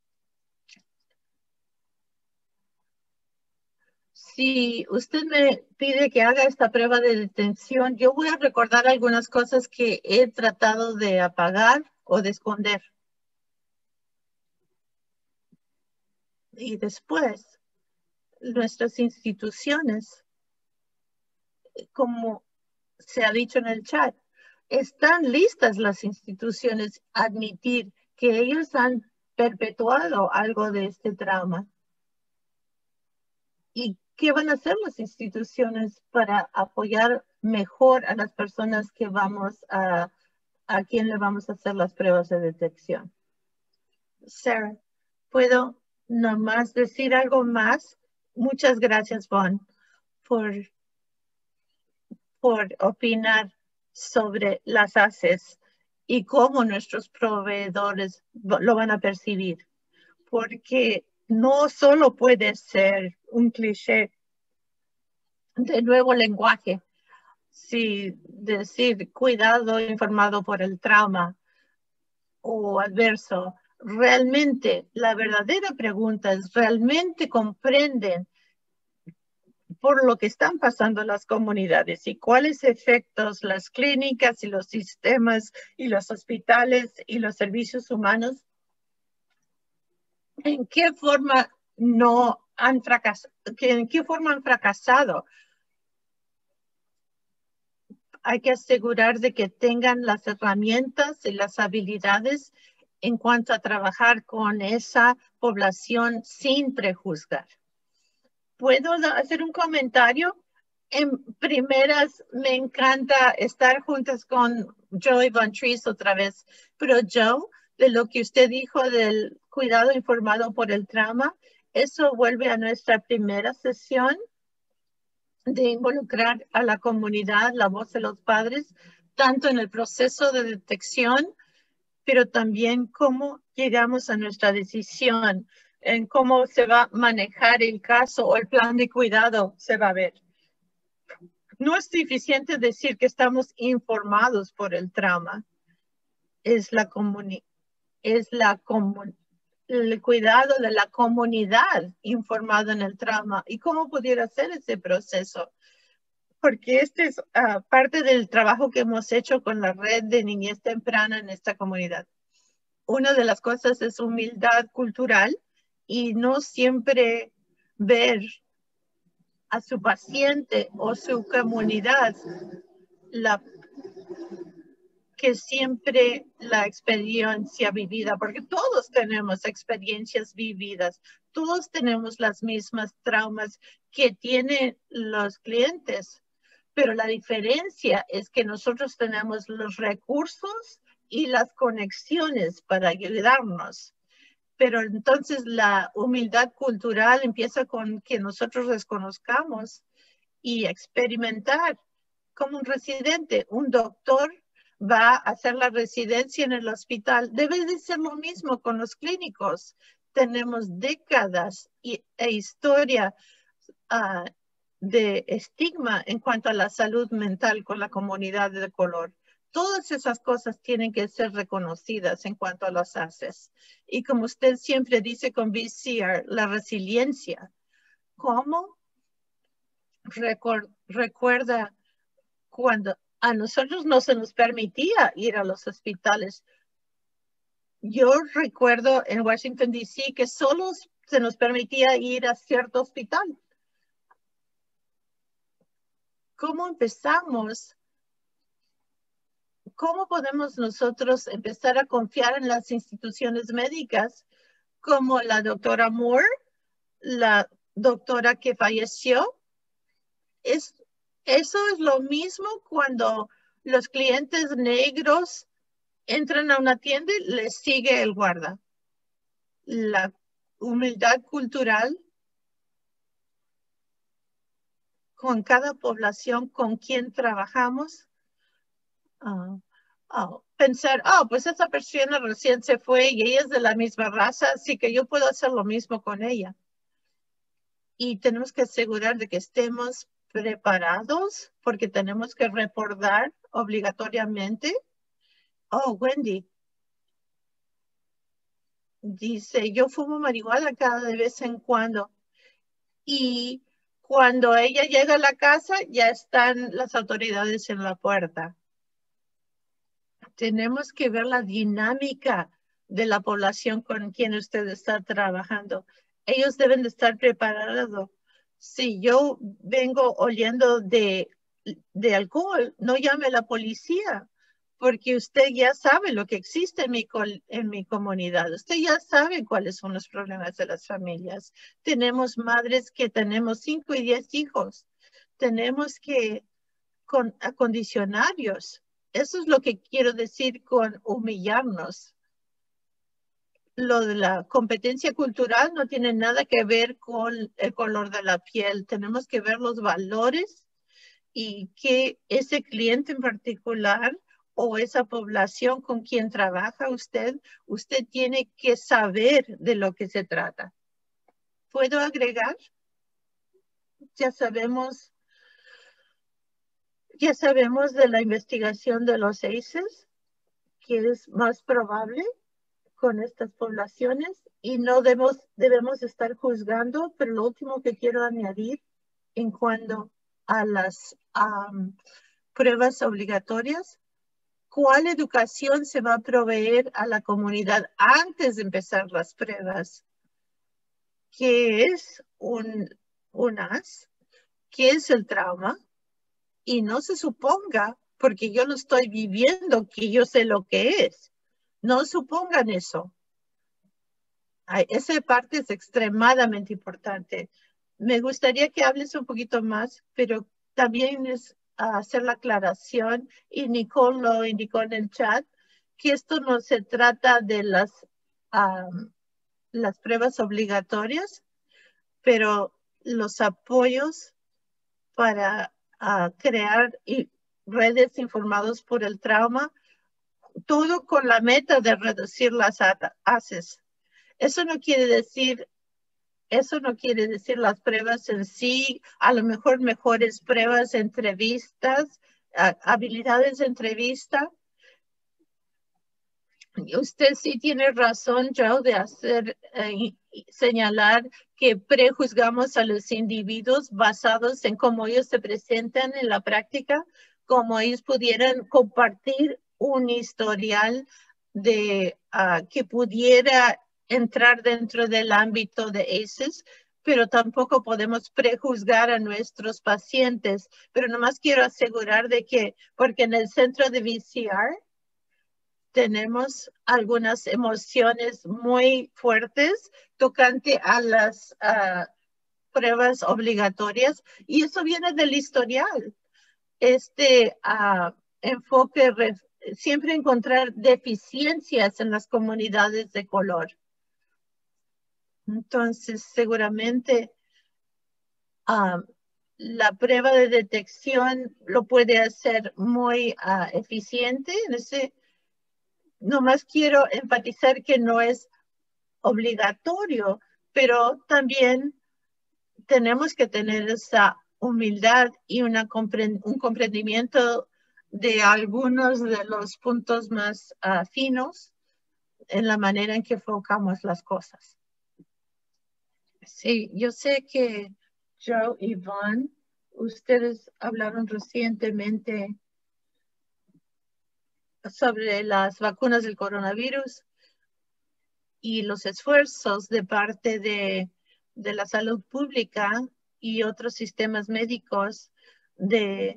Si usted me pide que haga esta prueba de detección, yo voy a recordar algunas cosas que he tratado de apagar o de esconder. Y después, nuestras instituciones, como se ha dicho en el chat, están listas las instituciones a admitir que ellos han perpetuado algo de este trauma. ¿Y qué van a hacer las instituciones para apoyar mejor a las personas que vamos a, a quien le vamos a hacer las pruebas de detección? Sarah, ¿puedo nomás decir algo más? Muchas gracias, Vaughn, por, por opinar sobre las A C Es y cómo nuestros proveedores lo van a percibir. Porque no solo puede ser un cliché de nuevo lenguaje, si decir cuidado informado por el trauma o adverso. Realmente, la verdadera pregunta es, ¿realmente comprenden por lo que están pasando las comunidades y cuáles efectos las clínicas y los sistemas y los hospitales y los servicios humanos, en qué forma no han fracasado, en qué forma han fracasado? Hay que asegurar de que tengan las herramientas y las habilidades en cuanto a trabajar con esa población sin prejuzgar. ¿Puedo hacer un comentario? En primeras, me encanta estar juntas con Joe Von Trees otra vez, pero Joe, de lo que usted dijo del cuidado informado por el trauma, eso vuelve a nuestra primera sesión de involucrar a la comunidad, la voz de los padres, tanto en el proceso de detección, pero también cómo llegamos a nuestra decisión, en cómo se va a manejar el caso o el plan de cuidado se va a ver. No es suficiente decir que estamos informados por el trauma. Es la comunidad, es la comunidad. El cuidado de la comunidad informada en el trauma y cómo pudiera ser ese proceso. Porque este es uh, parte del trabajo que hemos hecho con la red de niñez temprana en esta comunidad. Una de las cosas es humildad cultural y no siempre ver a su paciente o su comunidad la que siempre la experiencia vivida, porque todos tenemos experiencias vividas, todos tenemos las mismas traumas que tienen los clientes, pero la diferencia es que nosotros tenemos los recursos y las conexiones para ayudarnos. Pero entonces la humildad cultural empieza con que nosotros desconozcamos y experimentar como un residente, un doctor va a hacer la residencia en el hospital. Debe de ser lo mismo con los clínicos. Tenemos décadas y, e historia uh, de estigma en cuanto a la salud mental con la comunidad de color. Todas esas cosas tienen que ser reconocidas en cuanto a los A C Es. Y como usted siempre dice con V C R, la resiliencia. ¿Cómo? Recuer- recuerda cuando a nosotros no se nos permitía ir a los hospitales. Yo recuerdo en Washington, D C que solo se nos permitía ir a cierto hospital. ¿Cómo empezamos? ¿Cómo podemos nosotros empezar a confiar en las instituciones médicas como la doctora Moore, la doctora que falleció? Es, eso es lo mismo cuando los clientes negros entran a una tienda y les sigue el guarda. La humildad cultural con cada población con quien trabajamos. Uh, oh, pensar, oh, pues esa persona recién se fue y ella es de la misma raza, así que yo puedo hacer lo mismo con ella. Y tenemos que asegurar de que estemos preparados porque tenemos que reportar obligatoriamente. Oh, Wendy dice, yo fumo marihuana cada de vez en cuando. Y cuando ella llega a la casa, ya están las autoridades en la puerta. Tenemos que ver la dinámica de la población con quien usted está trabajando. Ellos deben de estar preparados. Si yo vengo oliendo de, de alcohol, no llame a la policía, porque usted ya sabe lo que existe en mi, en mi comunidad. Usted ya sabe cuáles son los problemas de las familias. Tenemos madres que tenemos cinco y diez hijos. Tenemos que con acondicionarios. Eso es lo que quiero decir con humillarnos. Lo de la competencia cultural no tiene nada que ver con el color de la piel. Tenemos que ver los valores y que ese cliente en particular o esa población con quien trabaja usted, usted tiene que saber de lo que se trata. ¿Puedo agregar? Ya sabemos, ya sabemos de la investigación de los A C Es, que es más probable con estas poblaciones y no debemos, debemos estar juzgando, pero lo último que quiero añadir en cuanto a las um, pruebas obligatorias, ¿cuál educación se va a proveer a la comunidad antes de empezar las pruebas? ¿Qué es un, un A S? ¿Qué es el trauma? Y no se suponga, porque yo lo estoy viviendo, que yo sé lo que es. No supongan eso. Esa parte es extremadamente importante. Me gustaría que hables un poquito más, pero también es hacer la aclaración, y Nicole lo indicó en el chat, que esto no se trata de las, um, las pruebas obligatorias, pero los apoyos para uh, crear y redes informadas por el trauma, todo con la meta de reducir las A C Es. Eso no quiere decir, eso no quiere decir las pruebas en sí, a lo mejor mejores pruebas, entrevistas, uh, habilidades de entrevista. Usted sí tiene razón, Joe, de hacer, eh, señalar que prejuzgamos a los individuos basados en cómo ellos se presentan en la práctica, como ellos pudieran compartir un historial de uh, que pudiera entrar dentro del ámbito de A C Es, pero tampoco podemos prejuzgar a nuestros pacientes. Pero nomás quiero asegurar de que, porque en el centro de V C R, tenemos algunas emociones muy fuertes tocante a las uh, pruebas obligatorias, y eso viene del historial. Este uh, enfoque, siempre encontrar deficiencias en las comunidades de color. Entonces, seguramente uh, la prueba de detección lo puede hacer muy uh, eficiente en ese. Nomás quiero enfatizar que no es obligatorio, pero también tenemos que tener esa humildad y una compre- un comprendimiento de algunos de los puntos más uh, finos en la manera en que enfocamos las cosas. Sí, yo sé que Joe y Vaughn, ustedes hablaron recientemente sobre las vacunas del coronavirus y los esfuerzos de parte de, de la salud pública y otros sistemas médicos de,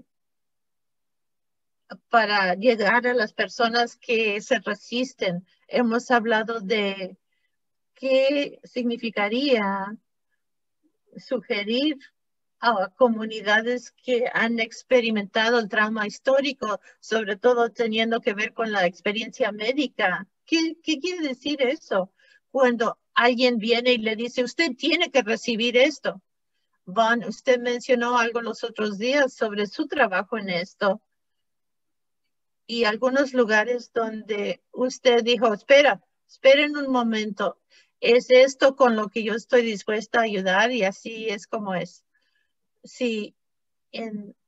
para llegar a las personas que se resisten. Hemos hablado de qué significaría sugerir a comunidades que han experimentado el trauma histórico, sobre todo teniendo que ver con la experiencia médica. ¿Qué, qué quiere decir eso? Cuando alguien viene y le dice, usted tiene que recibir esto. Vaughn, usted mencionó algo los otros días sobre su trabajo en esto. Y algunos lugares donde usted dijo, espera, esperen un momento. ¿Es esto con lo que yo estoy dispuesta a ayudar? Y así es como es. Sí, en,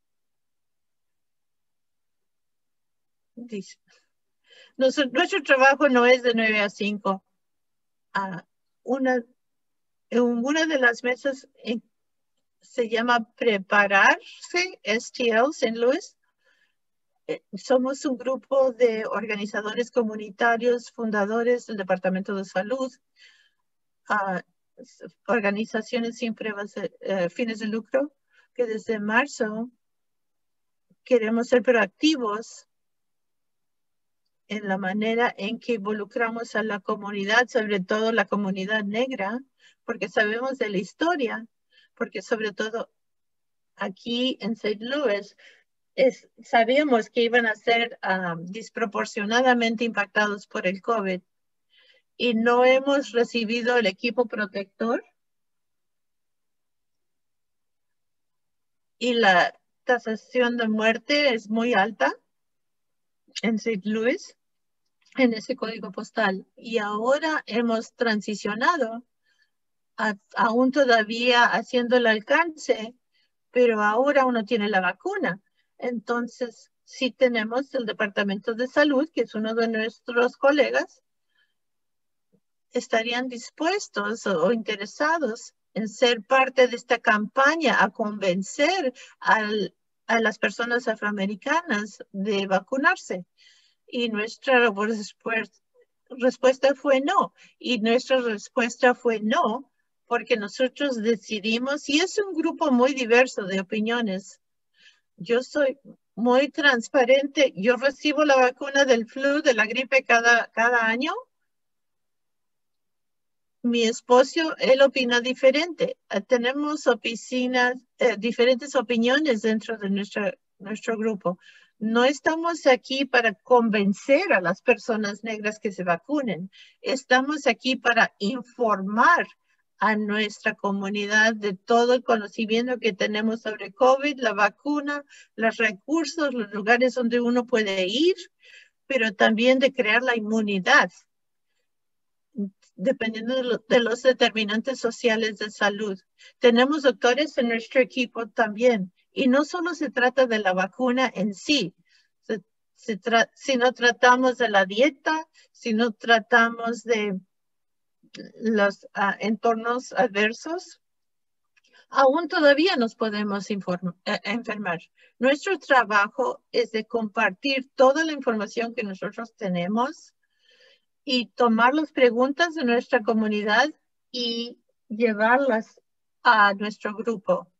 nuestro, nuestro trabajo no es de nueve a cinco. Uh, una, en una de las mesas en, se llama Prepararse, S T L, Saint Louis. Eh, somos un grupo de organizadores comunitarios, fundadores del Departamento de Salud, uh, organizaciones sin pruebas, uh, fines de lucro, que desde marzo queremos ser proactivos en la manera en que involucramos a la comunidad, sobre todo la comunidad negra, porque sabemos de la historia, porque sobre todo aquí en Saint Louis es, sabíamos que iban a ser um, desproporcionadamente impactados por el COVID y no hemos recibido el equipo protector y la tasación de muerte es muy alta en Saint Louis, en ese código postal. Y ahora hemos transicionado, a, aún todavía haciendo el alcance, pero ahora uno tiene la vacuna. Entonces, sí tenemos el Departamento de Salud, que es uno de nuestros colegas, estarían dispuestos o, o interesados en ser parte de esta campaña a convencer al, a las personas afroamericanas de vacunarse. Y nuestra respuesta, respuesta fue no. Y nuestra respuesta fue no, porque nosotros decidimos, y es un grupo muy diverso de opiniones. Yo soy muy transparente. Yo recibo la vacuna del flu, de la gripe cada, cada año. Mi esposo, él opina diferente. Uh, tenemos oficinas, eh, diferentes opiniones dentro de nuestra, nuestro grupo. No estamos aquí para convencer a las personas negras que se vacunen. Estamos aquí para informar a nuestra comunidad de todo el conocimiento que tenemos sobre COVID, la vacuna, los recursos, los lugares donde uno puede ir, pero también de crear la inmunidad, dependiendo de, lo, de los determinantes sociales de salud. Tenemos doctores en nuestro equipo también. Y no solo se trata de la vacuna en sí, se, se tra si no tratamos de la dieta, si no tratamos de los uh, entornos adversos, aún todavía nos podemos eh, enfermar. Nuestro trabajo es de compartir toda la información que nosotros tenemos y tomar las preguntas de nuestra comunidad y llevarlas a nuestro grupo.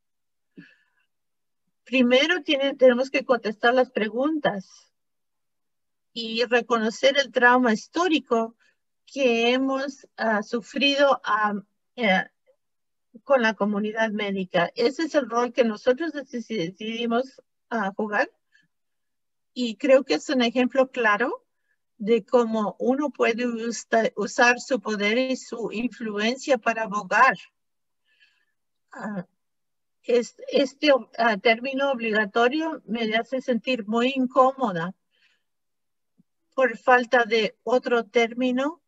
Primero tiene, tenemos que contestar las preguntas y reconocer el trauma histórico que hemos uh, sufrido uh, uh, con la comunidad médica. Ese es el rol que nosotros decidimos uh, jugar y creo que es un ejemplo claro de cómo uno puede usta, usar su poder y su influencia para abogar. Uh, es, este uh, término obligatorio me hace sentir muy incómoda por falta de otro término.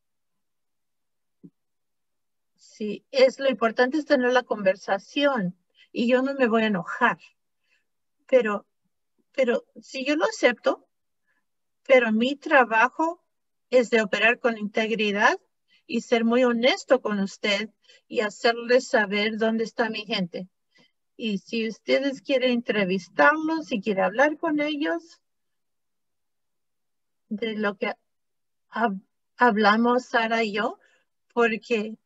Sí, es lo importante es tener la conversación y yo no me voy a enojar. Pero, pero si yo lo acepto, pero mi trabajo es de operar con integridad y ser muy honesto con usted y hacerle saber dónde está mi gente. Y si ustedes quieren entrevistarlos, si quieren hablar con ellos de lo que hab hablamos Sara y yo, porque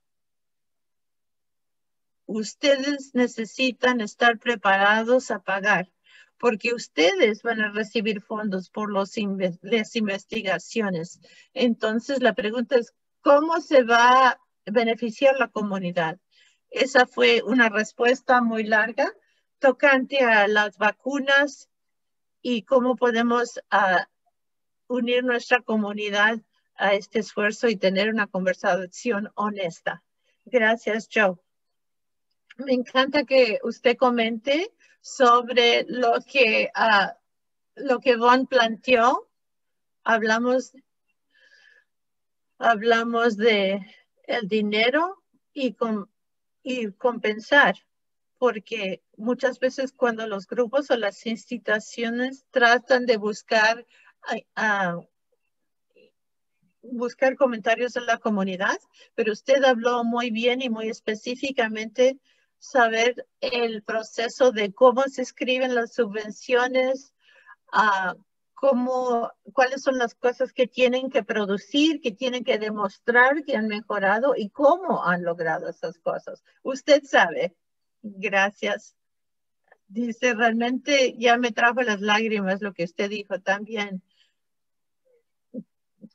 ustedes necesitan estar preparados a pagar, porque ustedes van a recibir fondos por los inve las investigaciones. Entonces, la pregunta es, ¿cómo se va a beneficiar la comunidad? Esa fue una respuesta muy larga tocante a las vacunas y cómo podemos uh, unir nuestra comunidad a este esfuerzo y tener una conversación honesta. Gracias, Joe. Me encanta que usted comente sobre lo que, uh, lo que Von planteó. Hablamos, hablamos de el dinero y, com, y compensar, porque muchas veces cuando los grupos o las instituciones tratan de buscar, uh, buscar comentarios de la comunidad, pero usted habló muy bien y muy específicamente saber el proceso de cómo se escriben las subvenciones, uh, cómo, cuáles son las cosas que tienen que producir, que tienen que demostrar que han mejorado y cómo han logrado esas cosas. Usted sabe. Gracias. Dice, realmente ya me trajo las lágrimas lo que usted dijo también.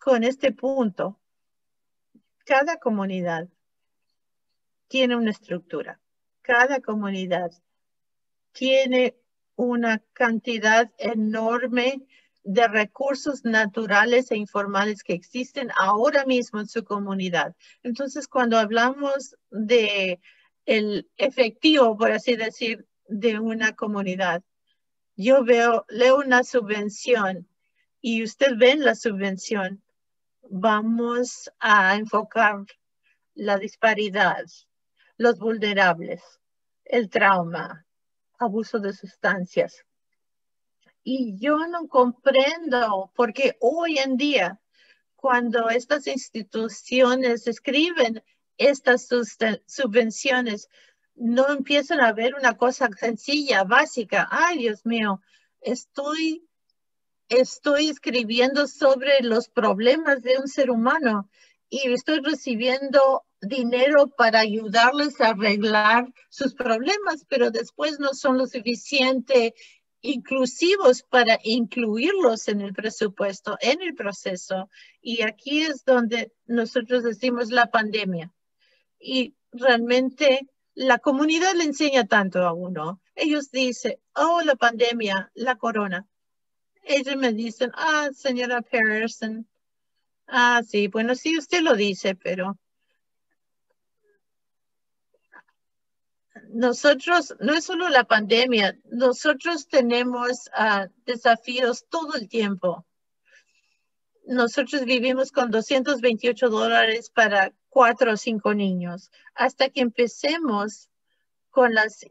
con este punto. Cada comunidad tiene una estructura. Cada comunidad tiene una cantidad enorme de recursos naturales e informales que existen ahora mismo en su comunidad. Entonces, cuando hablamos de el efectivo, por así decir, de una comunidad, yo veo, leo una subvención y usted ve en la subvención, vamos a enfocar la disparidad, los vulnerables, el trauma, abuso de sustancias. Y yo no comprendo porque hoy en día, cuando estas instituciones escriben estas subvenciones, no empiezan a ver una cosa sencilla, básica. Ay, Dios mío, estoy, estoy escribiendo sobre los problemas de un ser humano y estoy recibiendo dinero para ayudarles a arreglar sus problemas, pero después no son lo suficiente inclusivos para incluirlos en el presupuesto, en el proceso. Y aquí es donde nosotros decimos la pandemia. Y realmente la comunidad le enseña tanto a uno. Ellos dicen, oh, la pandemia, la corona. Ellos me dicen, ah, señora Pearson, ah, sí, bueno, sí, usted lo dice, pero nosotros, no es solo la pandemia, nosotros tenemos uh, desafíos todo el tiempo. Nosotros vivimos con doscientos veintiocho dólares para cuatro o cinco niños. Hasta que empecemos con las...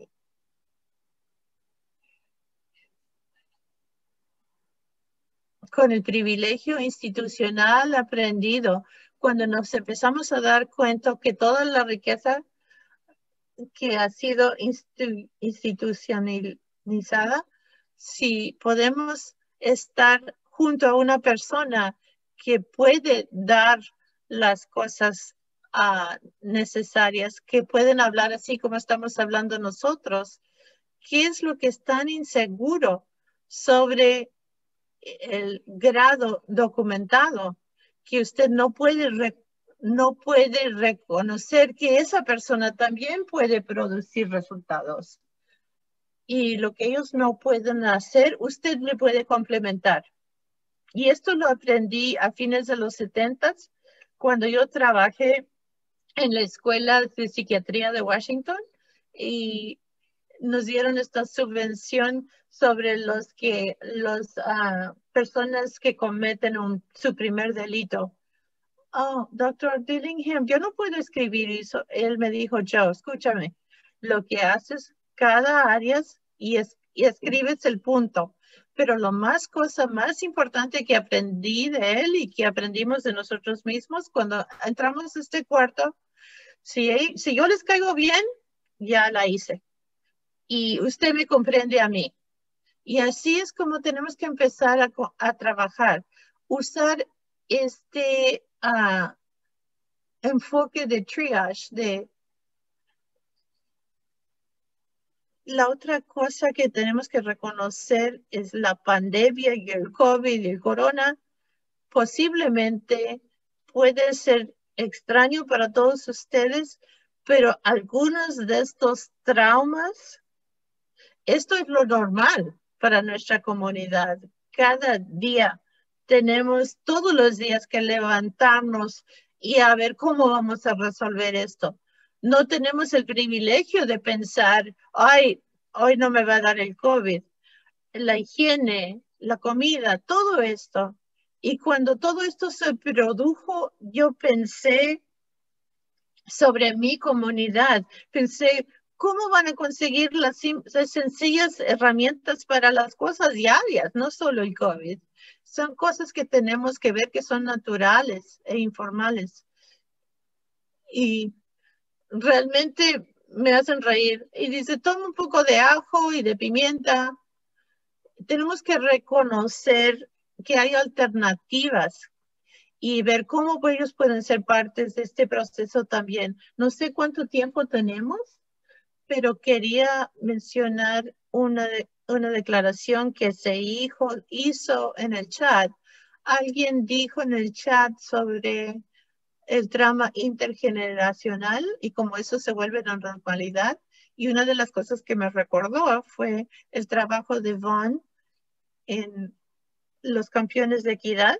con el privilegio institucional aprendido, cuando nos empezamos a dar cuenta que toda la riqueza que ha sido institu institucionalizada, si podemos estar junto a una persona que puede dar las cosas uh, necesarias, que pueden hablar así como estamos hablando nosotros, ¿qué es lo que es tan inseguro sobre el grado documentado que usted no puede reconocer? No puede reconocer que esa persona también puede producir resultados. Y lo que ellos no pueden hacer, usted le puede complementar. Y esto lo aprendí a fines de los setentas, cuando yo trabajé en la Escuela de Psiquiatría de Washington y nos dieron esta subvención sobre los que, los uh, personas que cometen un, su primer delito. Oh, doctor Dillingham, yo no puedo escribir eso. Él me dijo, Joe, escúchame, lo que haces cada área y, es, y escribes el punto. Pero lo más cosa más importante que aprendí de él y que aprendimos de nosotros mismos cuando entramos a este cuarto, si, si yo les caigo bien, ya la hice. Y usted me comprende a mí. Y así es como tenemos que empezar a, a trabajar. Usar este... Uh, enfoque de triage, de la otra cosa que tenemos que reconocer es la pandemia y el COVID y el corona. Posiblemente puede ser extraño para todos ustedes, pero algunos de estos traumas, esto es lo normal para nuestra comunidad. Cada día tenemos todos los días que levantarnos y a ver cómo vamos a resolver esto. No tenemos el privilegio de pensar, ay, hoy no me va a dar el COVID. La higiene, la comida, todo esto. Y cuando todo esto se produjo, yo pensé sobre mi comunidad. Pensé, ¿cómo van a conseguir las, las sencillas herramientas para las cosas diarias? No solo el COVID. Son cosas que tenemos que ver que son naturales e informales. Y realmente me hacen reír. Y dice, toma un poco de ajo y de pimienta. Tenemos que reconocer que hay alternativas y ver cómo ellos pueden ser partes de este proceso también. No sé cuánto tiempo tenemos, pero quería mencionar una, de, una declaración que se hizo, hizo en el chat Alguien dijo en el chat sobre el trauma intergeneracional y cómo eso se vuelve la normalidad. Y una de las cosas que me recordó fue el trabajo de Vaughn en Los Campeones de Equidad.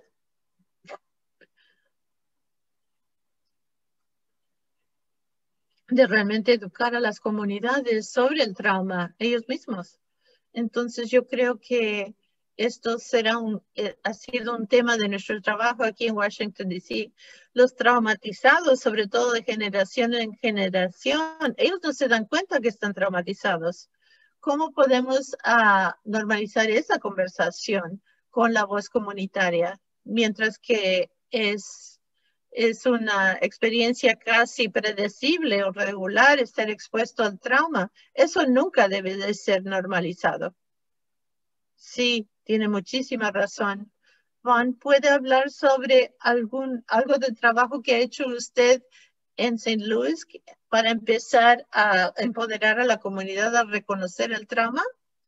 De realmente educar a las comunidades sobre el trauma ellos mismos. Entonces yo creo que esto será un, eh, ha sido un tema de nuestro trabajo aquí en Washington, D C Los traumatizados, sobre todo de generación en generación, ellos no se dan cuenta que están traumatizados. ¿Cómo podemos uh, normalizar esa conversación con la voz comunitaria? Mientras que es... Es una experiencia casi predecible o regular estar expuesto al trauma. Eso nunca debe de ser normalizado. Sí, tiene muchísima razón. Vaughn, ¿puede hablar sobre algún, algo del trabajo que ha hecho usted en Saint Louis para empezar a empoderar a la comunidad a reconocer el trauma?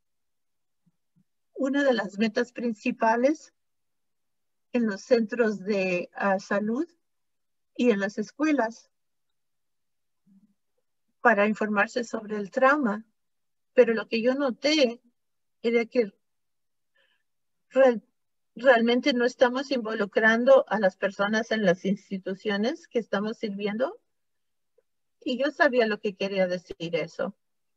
Una de las metas principales en los centros de uh, salud y en las escuelas para informarse sobre el trauma. Pero lo que yo noté era que real, realmente no estamos involucrando a las personas en las instituciones que estamos sirviendo. Y yo sabía lo que quería decir eso.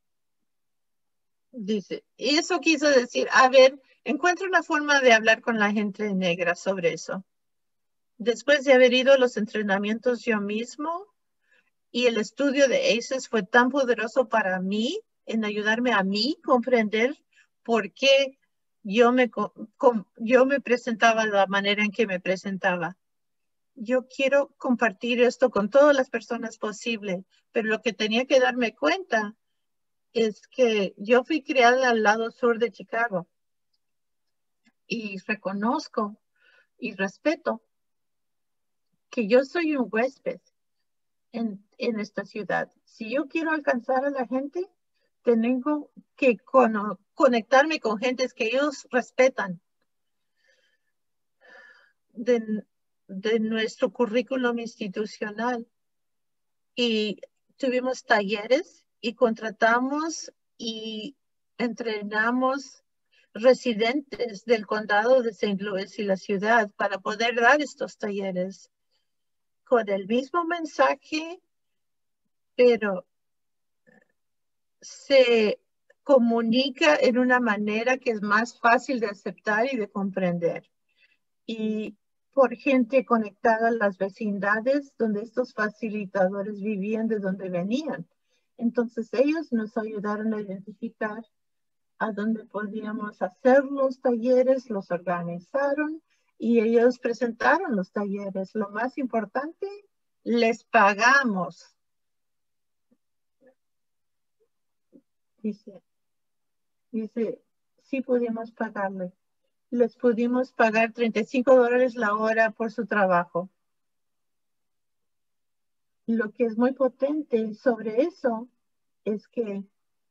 Dice, y eso quiso decir, a ver, encuentra una forma de hablar con la gente negra sobre eso. Después de haber ido a los entrenamientos yo mismo, y el estudio de A C Es fue tan poderoso para mí, en ayudarme a mí comprender por qué yo me, yo me presentaba de la manera en que me presentaba. Yo quiero compartir esto con todas las personas posible, pero lo que tenía que darme cuenta es que yo fui criada al lado sur de Chicago y reconozco y respeto que yo soy un huésped en, en esta ciudad. Si yo quiero alcanzar a la gente, tengo que con, conectarme con gentes que ellos respetan. De, de nuestro currículum institucional. Y tuvimos talleres y contratamos y entrenamos residentes del condado de Saint Louis y la ciudad para poder dar estos talleres con el mismo mensaje, pero se comunica en una manera que es más fácil de aceptar y de comprender. Y por gente conectada a las vecindades donde estos facilitadores vivían, de donde venían. Entonces ellos nos ayudaron a identificar a dónde podíamos hacer los talleres, los organizaron y ellos presentaron los talleres. Lo más importante, les pagamos. Dice, dice, sí pudimos pagarle. Les pudimos pagar treinta y cinco dólares la hora por su trabajo. Lo que es muy potente sobre eso es que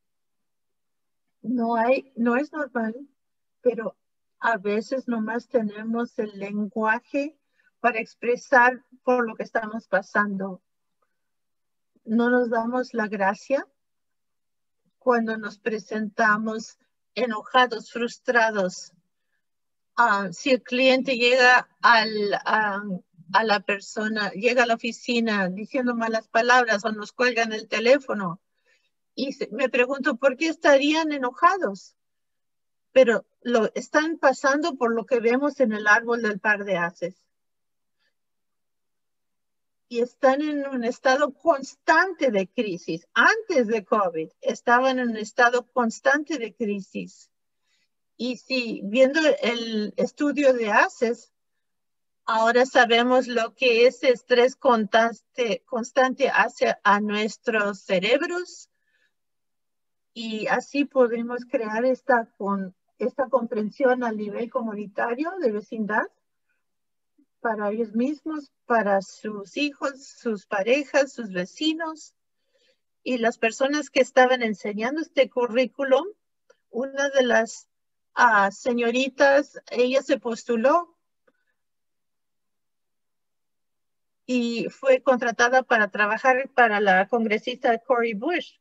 no hay, no es normal, pero a veces nomás tenemos el lenguaje para expresar por lo que estamos pasando. No nos damos la gracia cuando nos presentamos enojados, frustrados. Uh, si el cliente llega al, a, a la persona, llega a la oficina diciendo malas palabras o nos cuelgan el teléfono y se, me pregunto por qué estarían enojados, pero lo están pasando por lo que vemos en el árbol del par de haces y están en un estado constante de crisis. Antes de COVID estaban en un estado constante de crisis. Y si viendo el estudio de ACES, ahora sabemos lo que es estrés constante, constante hace a nuestros cerebros y así podemos crear esta, con, esta comprensión a nivel comunitario de vecindad para ellos mismos, para sus hijos, sus parejas, sus vecinos y las personas que estaban enseñando este currículum. Una de las Uh, señoritas, ella se postuló y fue contratada para trabajar para la congresista Cori Bush.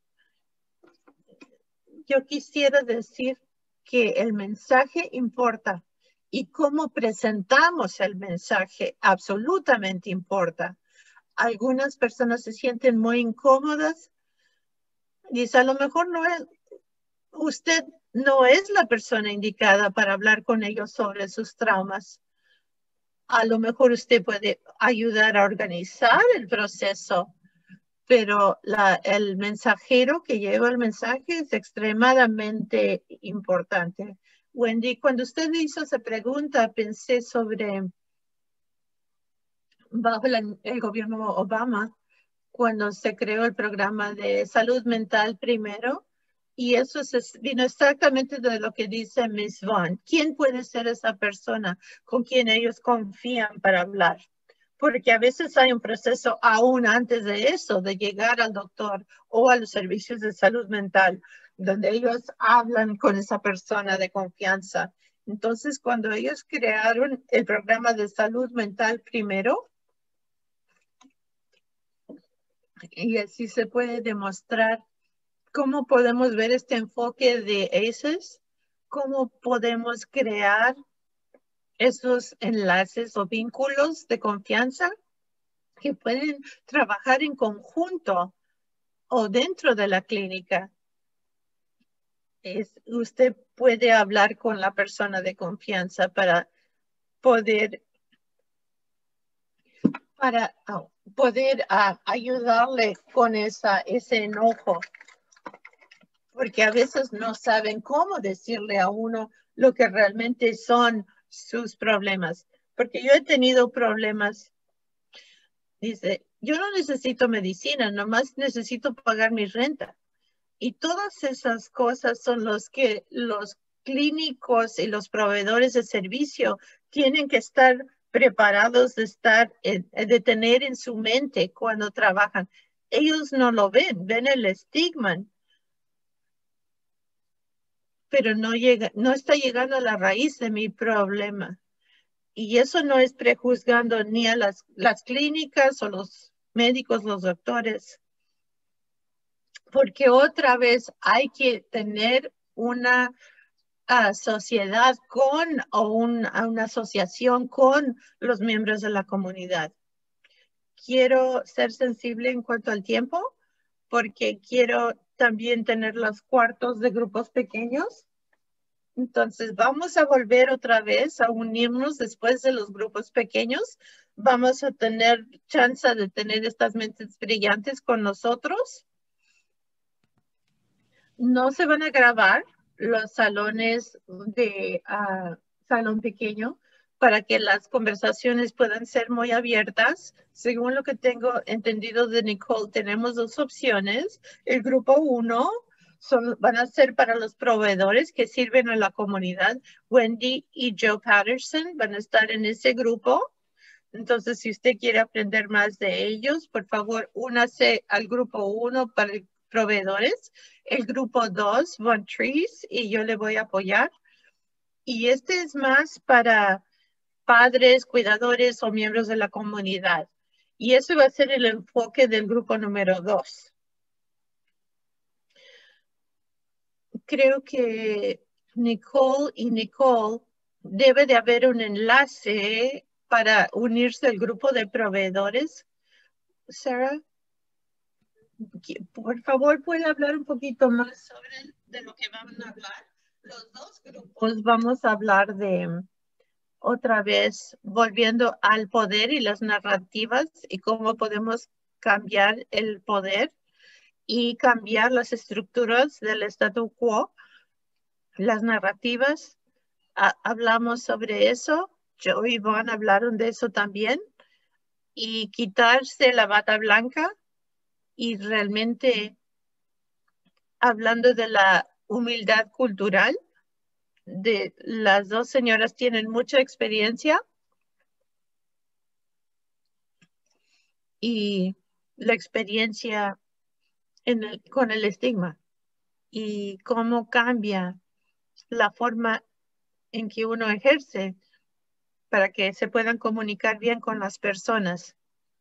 Yo quisiera decir que el mensaje importa y cómo presentamos el mensaje absolutamente importa. Algunas personas se sienten muy incómodas. Dice, a lo mejor no es, usted no es la persona indicada para hablar con ellos sobre sus traumas. A lo mejor usted puede ayudar a organizar el proceso, pero la, el mensajero que lleva el mensaje es extremadamente importante. Wendy, cuando usted me hizo esa pregunta, pensé sobre bajo la, el gobierno Obama, cuando se creó el programa de salud mental primero, y eso es, vino exactamente de lo que dice Miss Vaughn. ¿Quién puede ser esa persona con quien ellos confían para hablar? Porque a veces hay un proceso aún antes de eso, de llegar al doctor o a los servicios de salud mental, donde ellos hablan con esa persona de confianza. Entonces, cuando ellos crearon el programa de salud mental primero, y así se puede demostrar cómo podemos ver este enfoque de A C Es, cómo podemos crear esos enlaces o vínculos de confianza que pueden trabajar en conjunto o dentro de la clínica. Es, usted puede hablar con la persona de confianza para poder, para, oh, poder uh, ayudarle con esa, ese enojo. Porque a veces no saben cómo decirle a uno lo que realmente son sus problemas. Porque yo he tenido problemas. Dice, yo no necesito medicina, nomás necesito pagar mi renta. Y todas esas cosas son los que los clínicos y los proveedores de servicio tienen que estar preparados de estar, de tener en su mente cuando trabajan. Ellos no lo ven, ven el estigma, pero no llega, no está llegando a la raíz de mi problema. Y eso no es prejuzgando ni a las, las clínicas o los médicos, los doctores, porque otra vez hay que tener una uh, sociedad con o un, una asociación con los miembros de la comunidad. Quiero ser sensible en cuanto al tiempo, porque quiero también tener los cuartos de grupos pequeños. Entonces vamos a volver otra vez a unirnos después de los grupos pequeños. Vamos a tener chance de tener estas mentes brillantes con nosotros. No se van a grabar los salones de uh, salón pequeño para que las conversaciones puedan ser muy abiertas. Según lo que tengo entendido de Nicole, tenemos dos opciones. El grupo uno son, van a ser para los proveedores que sirven a la comunidad. Wendy y Joe Patterson van a estar en ese grupo. Entonces, si usted quiere aprender más de ellos, por favor, únase al grupo uno para proveedores. El grupo dos, Von Trees, y yo le voy a apoyar. Y este es más para padres, cuidadores o miembros de la comunidad. Y eso va a ser el enfoque del grupo número dos. Creo que Nicole y Nicole debe de haber un enlace para unirse al grupo de proveedores. Sarah, por favor, ¿puede hablar un poquito más sobre de lo que vamos a hablar? Los dos grupos vamos a hablar de, otra vez, volviendo al poder y las narrativas y cómo podemos cambiar el poder y cambiar las estructuras del statu quo, las narrativas. Ah, hablamos sobre eso. Joe y Von hablaron de eso también. Y quitarse la bata blanca y realmente hablando de la humildad cultural, de las dos señoras tienen mucha experiencia y la experiencia en el, con el estigma y cómo cambia la forma en que uno ejerce para que se puedan comunicar bien con las personas.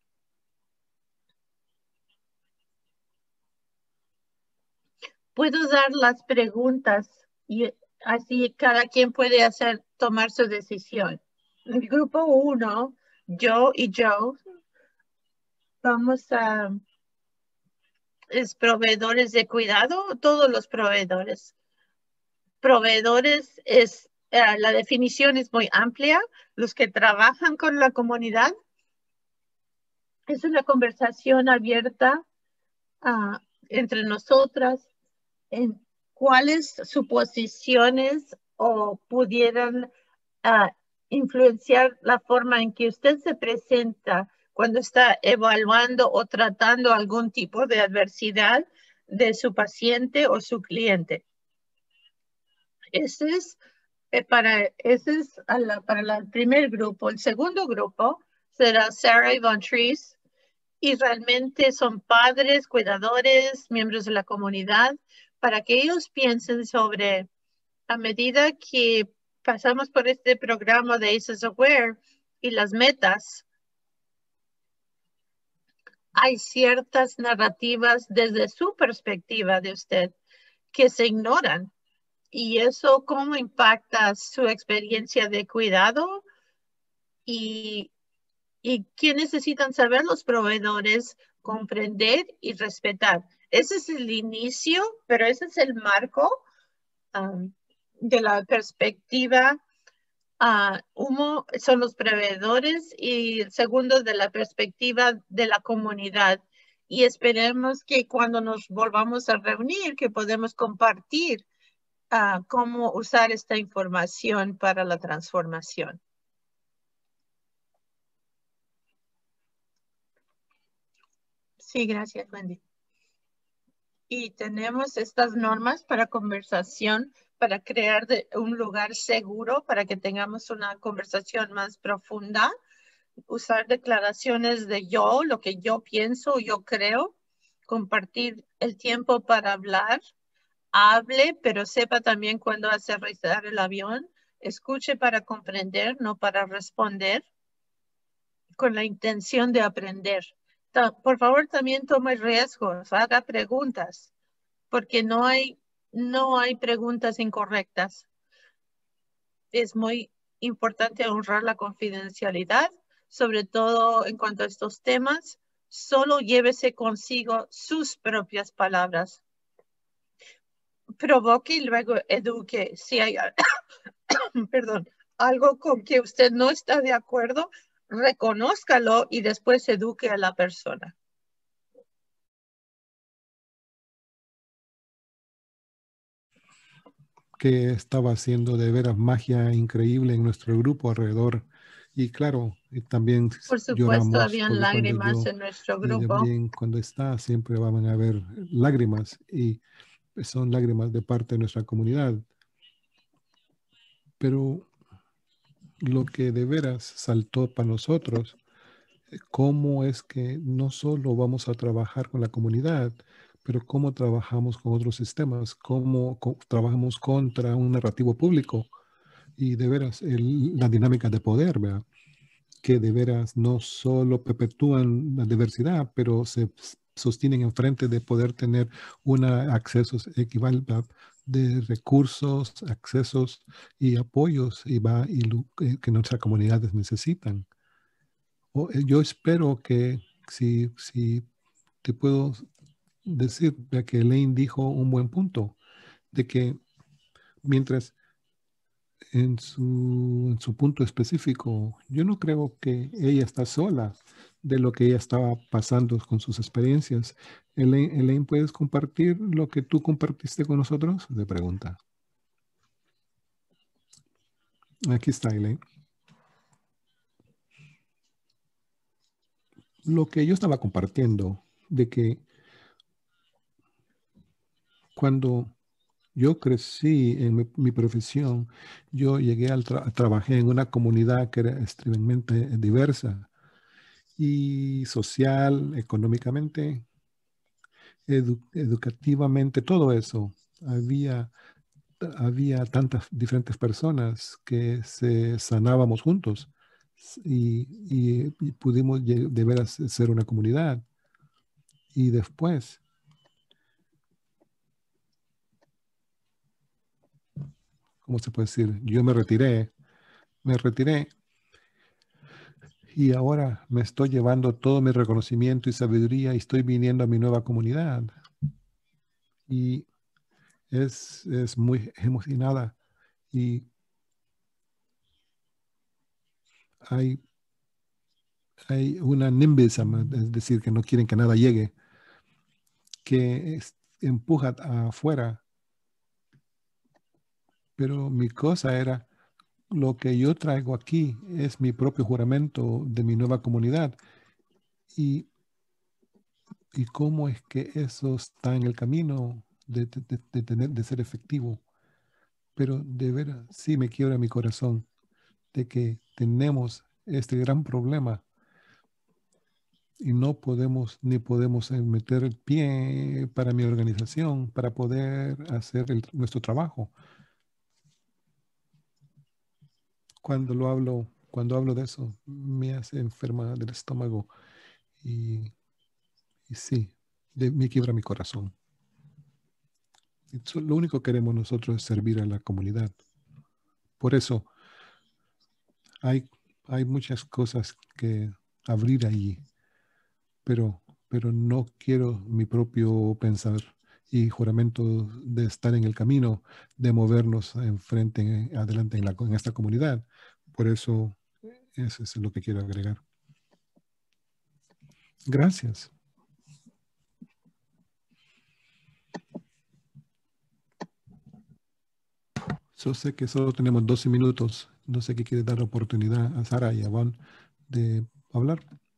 puedo dar las preguntas y así cada quien puede hacer, tomar su decisión. El grupo uno, yo y Joe, vamos a, es proveedores de cuidado, todos los proveedores. Proveedores es, eh, la definición es muy amplia, los que trabajan con la comunidad. Es una conversación abierta uh, entre nosotras en cuáles suposiciones o pudieran uh, influenciar la forma en que usted se presenta cuando está evaluando o tratando algún tipo de adversidad de su paciente o su cliente. Ese es, eh, para, ese es a la, para la, el primer grupo. El segundo grupo será Sarah Yvonne Trees, y realmente son padres, cuidadores, miembros de la comunidad, para que ellos piensen sobre, a medida que pasamos por este programa de ACEs Aware y las metas, hay ciertas narrativas desde su perspectiva de usted que se ignoran. Y eso cómo impacta su experiencia de cuidado y, y qué necesitan saber los proveedores, comprender y respetar. Ese es el inicio, pero ese es el marco um, de la perspectiva. Uh, uno son los proveedores y el segundo de la perspectiva de la comunidad. Y esperemos que cuando nos volvamos a reunir, que podemos compartir uh, cómo usar esta información para la transformación. Sí, gracias, Wendy. Y tenemos estas normas para conversación, para crear de un lugar seguro, para que tengamos una conversación más profunda. Usar declaraciones de yo, lo que yo pienso, yo creo. Compartir el tiempo para hablar. Hable, pero sepa también cuándo aterrizar el avión. Escuche para comprender, no para responder. Con la intención de aprender. Por favor, también tome riesgos, haga preguntas, porque no hay, no hay preguntas incorrectas. Es muy importante honrar la confidencialidad, sobre todo en cuanto a estos temas. Solo llévese consigo sus propias palabras. Provoque y luego eduque. Si hay perdón, algo con que usted no está de acuerdo, reconózcalo y después eduque a la persona. Que estaba haciendo de veras magia increíble en nuestro grupo alrededor. Y claro, y también Por supuesto, lloramos, habían lágrimas yo, en nuestro grupo. Y también cuando está, siempre van a haber lágrimas, y son lágrimas de parte de nuestra comunidad. Pero lo que de veras saltó para nosotros, cómo es que no solo vamos a trabajar con la comunidad, pero cómo trabajamos con otros sistemas, cómo co- trabajamos contra un narrativo público y de veras el, la dinámica de poder, ¿verdad? Que de veras no solo perpetúan la diversidad, pero se sostienen en frente de poder tener un acceso equivalente de recursos, accesos y apoyos y va, y lo, eh, que nuestras comunidades necesitan. O, eh, yo espero que si, si te puedo decir que Elaine dijo un buen punto, de que mientras en su, en su punto específico, yo no creo que ella está sola de lo que ella estaba pasando con sus experiencias. Elaine, Elaine, ¿puedes compartir lo que tú compartiste con nosotros? De pregunta. Aquí está, Elaine. Lo que yo estaba compartiendo, de que cuando yo crecí en mi, mi profesión, yo llegué al tra trabajé en una comunidad que era extremadamente diversa y social, económicamente, edu educativamente, todo eso. Había, había tantas diferentes personas que se sanábamos juntos y, y, y pudimos de veras ser una comunidad. Y después, ¿cómo se puede decir? Yo me retiré, me retiré y ahora me estoy llevando todo mi reconocimiento y sabiduría y estoy viniendo a mi nueva comunidad. Y es, es muy emocionada y hay, hay una nimbism, es decir, que no quieren que nada llegue, que es, empuja afuera. Pero mi cosa era, lo que yo traigo aquí es mi propio juramento de mi nueva comunidad. Y, y cómo es que eso está en el camino de, de, de, tener, de ser efectivo. Pero de veras, sí me quiebra mi corazón de que tenemos este gran problema y no podemos ni podemos meter el pie para mi organización para poder hacer el, nuestro trabajo. Cuando lo hablo, cuando hablo de eso, me hace enferma del estómago y, y sí, de, me quiebra mi corazón. Y so, lo único que queremos nosotros es servir a la comunidad. Por eso hay, hay muchas cosas que abrir allí, pero, pero no quiero mi propio pensar y juramento de estar en el camino, de movernos enfrente, adelante en, la, en esta comunidad. Por eso, eso es lo que quiero agregar. Gracias. Yo sé que solo tenemos doce minutos. No sé qué quiere dar oportunidad a Sara y a Van de hablar.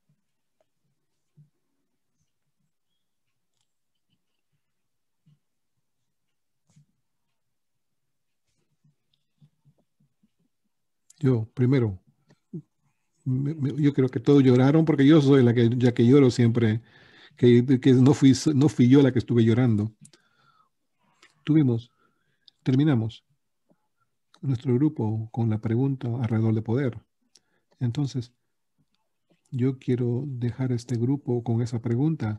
Yo, primero, me, me, yo creo que todos lloraron porque yo soy la que, ya que lloro siempre, que, que no, fui, no fui yo la que estuve llorando. Tuvimos, terminamos nuestro grupo con la pregunta alrededor de poder. Entonces, yo quiero dejar este grupo con esa pregunta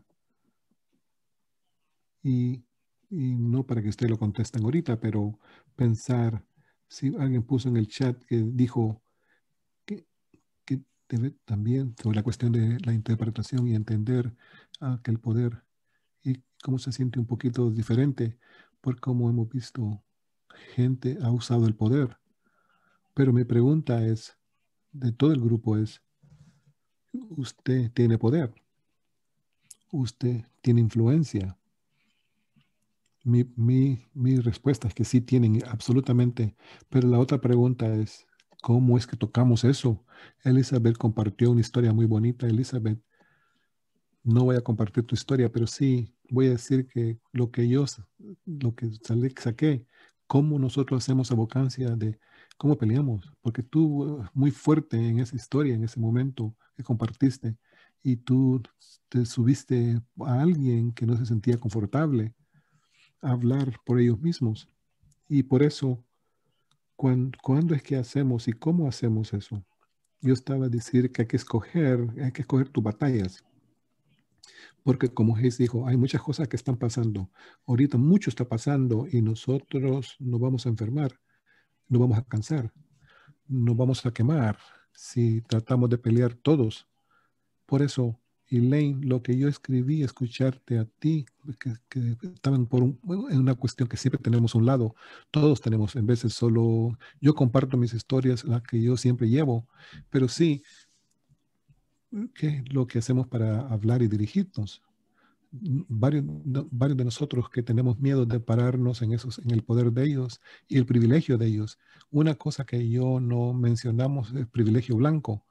y, y no para que ustedes lo contesten ahorita, pero pensar, si alguien puso en el chat que dijo que, que debe también sobre la cuestión de la interpretación y entender uh, que el poder y cómo se siente un poquito diferente por cómo hemos visto gente ha usado el poder. Pero mi pregunta es, de todo el grupo es, usted tiene poder, usted tiene influencia. Mi, mi, mi respuesta es que sí tienen absolutamente, pero la otra pregunta es, ¿cómo es que tocamos eso? Elizabeth compartió una historia muy bonita. Elizabeth, no voy a compartir tu historia, pero sí voy a decir que lo que yo, lo que salí, saqué, cómo nosotros hacemos abocancia de cómo peleamos, porque tú muy fuerte en esa historia, en ese momento que compartiste, y tú te subiste a alguien que no se sentía confortable a hablar por ellos mismos. Y por eso, ¿cuándo, ¿cuándo es que hacemos y cómo hacemos eso? Yo estaba a decir que hay que escoger, hay que escoger tus batallas. Porque como Hayes dijo, hay muchas cosas que están pasando. Ahorita mucho está pasando y nosotros nos vamos a enfermar, nos vamos a cansar, nos vamos a quemar si tratamos de pelear todos. Por eso, Elaine, lo que yo escribí, escucharte a ti, que, que estaban por un, en una cuestión que siempre tenemos un lado. Todos tenemos, en veces solo, yo comparto mis historias, las que yo siempre llevo, pero sí, ¿qué es lo que hacemos para hablar y dirigirnos? Varios, varios de nosotros que tenemos miedo de pararnos en, esos, en el poder de ellos y el privilegio de ellos. Una cosa que yo no mencionamos es el privilegio blanco.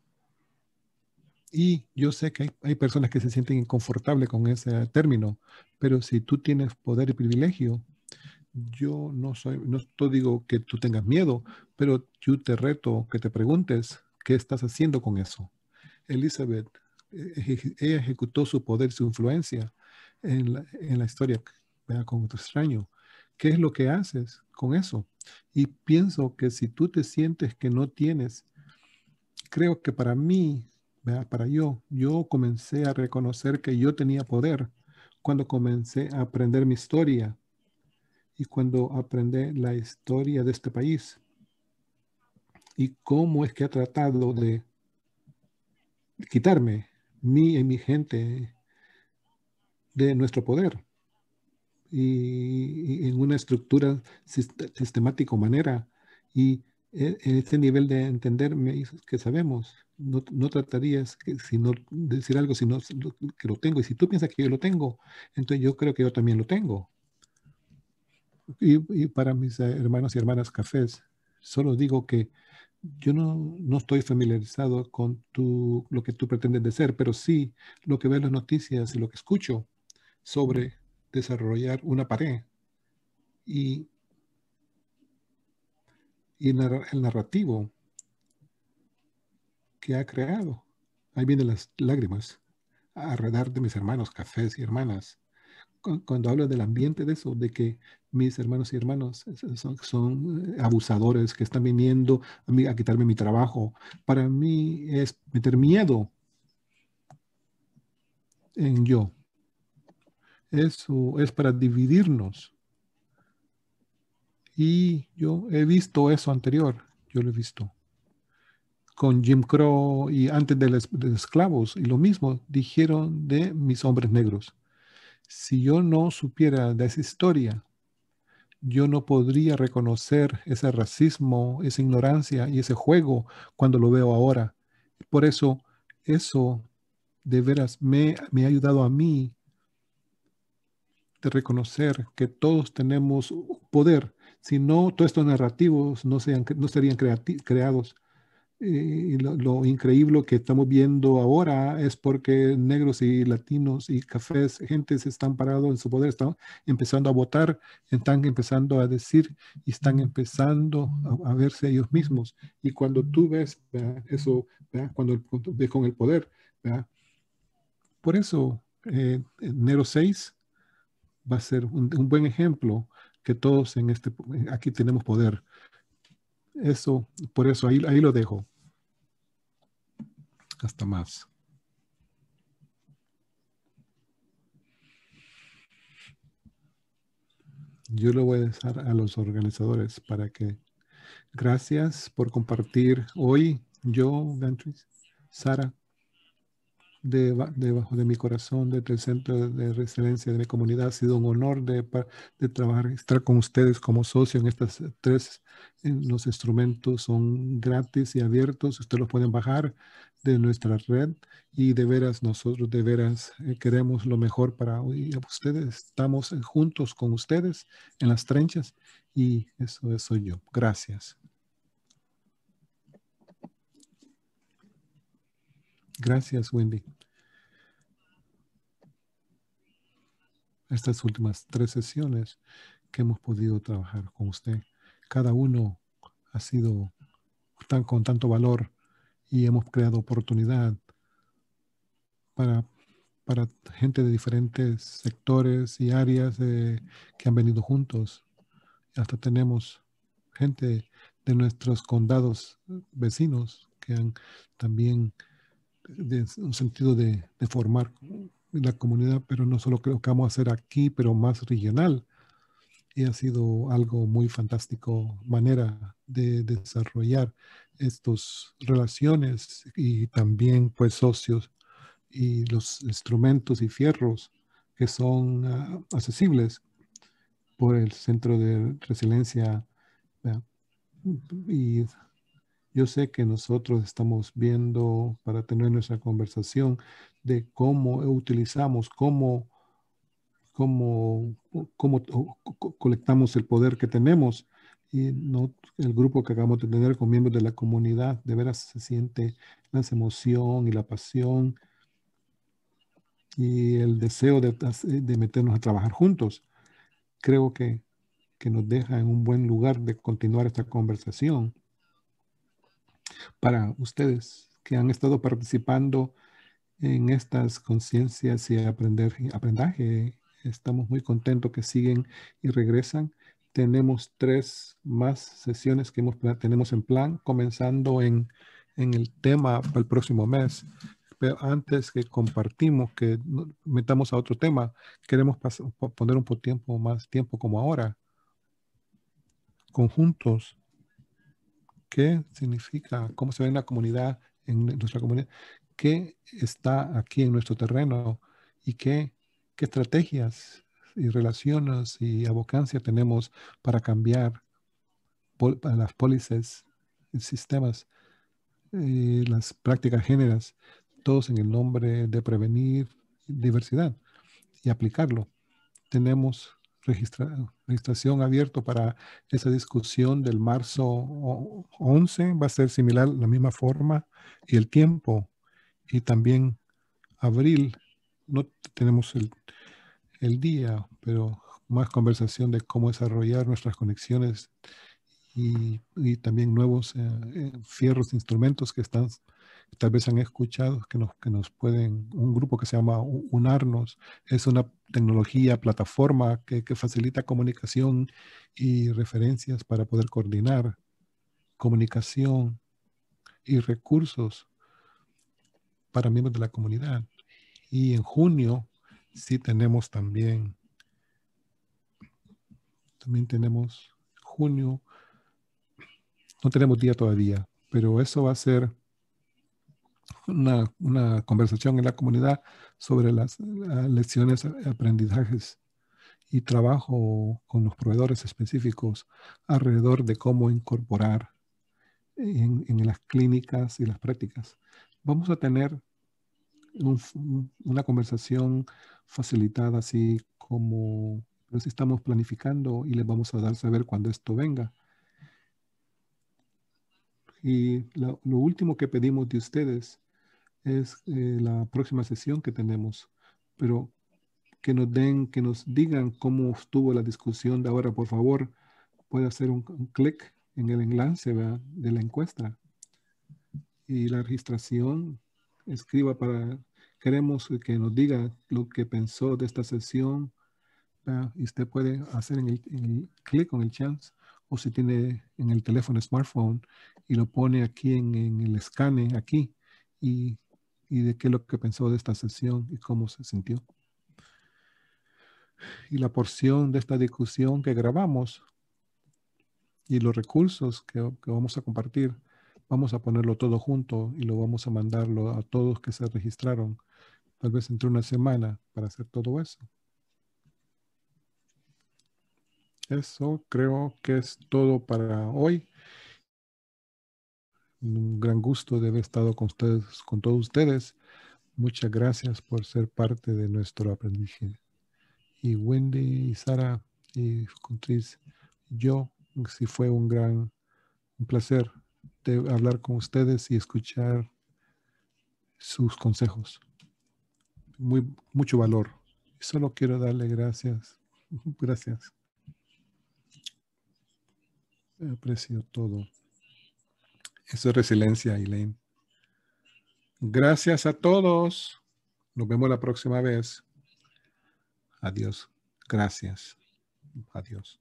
Y yo sé que hay, hay personas que se sienten inconfortables con ese término, pero si tú tienes poder y privilegio, yo no soy, no te digo que tú tengas miedo, pero yo te reto que te preguntes qué estás haciendo con eso. Elizabeth, ella ejecutó su poder, su influencia en la, en la historia, ¿verdad? Con otro extraño. ¿Qué es lo que haces con eso? Y pienso que si tú te sientes que no tienes, creo que para mí, ¿verdad? Para yo, yo comencé a reconocer que yo tenía poder cuando comencé a aprender mi historia y cuando aprendí la historia de este país y cómo es que ha tratado de quitarme, mí y mi gente, de nuestro poder y, y en una estructura sist- sistemática manera. Y e- en este nivel de entender me hizo que sabemos, no, no tratarías que, sino de decir algo, sino lo- que lo tengo. Y si tú piensas que yo lo tengo, entonces yo creo que yo también lo tengo. Y, y para mis eh, hermanos y hermanas cafés, solo digo que yo no, no estoy familiarizado con tu, lo que tú pretendes de ser, pero sí lo que veo en las noticias y lo que escucho sobre desarrollar una pared y, y narra- el narrativo que ha creado. Ahí vienen las lágrimas alrededor de mis hermanos cafés y hermanas. Cu- Cuando hablo del ambiente de eso, de que mis hermanos y hermanos son, son eh, abusadores que están viniendo a, mí, a quitarme mi trabajo, para mí es meter miedo en yo. Eso es para dividirnos. Y yo he visto eso anterior, yo lo he visto con Jim Crow y antes de los, de los esclavos, y lo mismo dijeron de mis hombres negros. Si yo no supiera de esa historia, yo no podría reconocer ese racismo, esa ignorancia y ese juego cuando lo veo ahora. Por eso, eso de veras me, me ha ayudado a mí de reconocer que todos tenemos poder. Si no, todos estos narrativos no, sean, no serían creati- creados. Y lo, lo increíble que estamos viendo ahora es porque negros y latinos y cafés, gente se están parados en su poder, están empezando a votar, están empezando a decir y están empezando a, a verse ellos mismos. Y cuando tú ves, ¿verdad? Eso, ¿verdad? Cuando, cuando ves con el poder, ¿verdad? Por eso eh, enero seis va a ser un, un buen ejemplo que todos en este, aquí tenemos poder. Eso, por eso ahí, ahí lo dejo. Hasta más. Yo lo voy a dejar a los organizadores para que, gracias por compartir hoy, yo, Beatriz, Sara, de, debajo de mi corazón, desde el Centro de Resiliencia de mi comunidad. Ha sido un honor de, de trabajar, estar con ustedes como socio en estas tres. En los instrumentos son gratis y abiertos. Ustedes los pueden bajar de nuestra red y de veras, nosotros de veras eh, queremos lo mejor para ustedes. Estamos juntos con ustedes en las trinchas y eso, eso soy yo. Gracias. Gracias, Wendy. Estas últimas tres sesiones que hemos podido trabajar con usted, cada uno ha sido tan, con tanto valor y hemos creado oportunidad para, para gente de diferentes sectores y áreas eh, que han venido juntos. Hasta tenemos gente de nuestros condados vecinos que han también de un sentido de, de formar la comunidad, pero no solo creo que vamos a hacer aquí, pero más regional. Y ha sido algo muy fantástico, manera de desarrollar estas relaciones y también pues socios y los instrumentos y fierros que son uh, accesibles por el Centro de Resiliencia. ¿Verdad? Y yo sé que nosotros estamos viendo para tener nuestra conversación de cómo utilizamos, cómo, cómo, cómo colectamos el poder que tenemos. Y no, el grupo que acabamos de tener con miembros de la comunidad, de veras se siente la emoción y la pasión y el deseo de, de meternos a trabajar juntos. Creo que, que nos deja en un buen lugar de continuar esta conversación. Para ustedes que han estado participando en estas conciencias y aprender, aprendaje, estamos muy contentos que siguen y regresan. Tenemos tres más sesiones que hemos, tenemos en plan, comenzando en, en el tema para el próximo mes. Pero antes que compartimos, que metamos a otro tema, queremos pasar, poner un poco tiempo, más tiempo como ahora, conjuntos. ¿Qué significa? ¿Cómo se ve en la comunidad, en nuestra comunidad? ¿Qué está aquí en nuestro terreno? ¿Y qué, qué estrategias y relaciones y abocancia tenemos para cambiar pol- para las pólices, sistemas, eh, las prácticas géneras, todos en el nombre de prevenir diversidad y aplicarlo? Tenemos registra- registración abierto para esa discusión del marzo o- once. Va a ser similar, la misma forma y el tiempo. Y también abril, no tenemos el, el día, pero más conversación de cómo desarrollar nuestras conexiones y, y también nuevos eh, eh, fierros, instrumentos que están, tal vez han escuchado, que nos, que nos pueden, un grupo que se llama U- Unarnos, es una tecnología, plataforma que, que facilita comunicación y referencias para poder coordinar comunicación y recursos para miembros de la comunidad. Y en junio sí tenemos también, también tenemos junio, no tenemos día todavía, pero eso va a ser una, una conversación en la comunidad sobre las uh, lecciones, aprendizajes y trabajo con los proveedores específicos alrededor de cómo incorporar en, en las clínicas y las prácticas. Vamos a tener un, una conversación facilitada así como pues estamos planificando y les vamos a dar saber cuando esto venga. Y lo, lo último que pedimos de ustedes es eh, la próxima sesión que tenemos, pero que nos den, que nos digan cómo estuvo la discusión de ahora, por favor, puede hacer un, un clic en el enlace, ¿verdad?, de la encuesta y la registración, escriba para, queremos que nos diga lo que pensó de esta sesión, ¿verdad? Y usted puede hacer en el, en el clic con el chance, o si tiene en el teléfono smartphone y lo pone aquí en, en el escane aquí y, y de qué es lo que pensó de esta sesión y cómo se sintió. Y la porción de esta discusión que grabamos y los recursos que, que vamos a compartir, vamos a ponerlo todo junto y lo vamos a mandarlo a todos que se registraron, tal vez entre una semana para hacer todo eso. Eso creo que es todo para hoy. Un gran gusto de haber estado con ustedes, con todos ustedes. Muchas gracias por ser parte de nuestro aprendizaje. Y Wendy y Sara y Contriz, yo, sí fue un gran un placer de hablar con ustedes y escuchar sus consejos. Muy, mucho valor. Solo quiero darle gracias. Gracias. Aprecio todo. Eso es resiliencia, Elaine. Gracias a todos. Nos vemos la próxima vez. Adiós. Gracias. Adiós.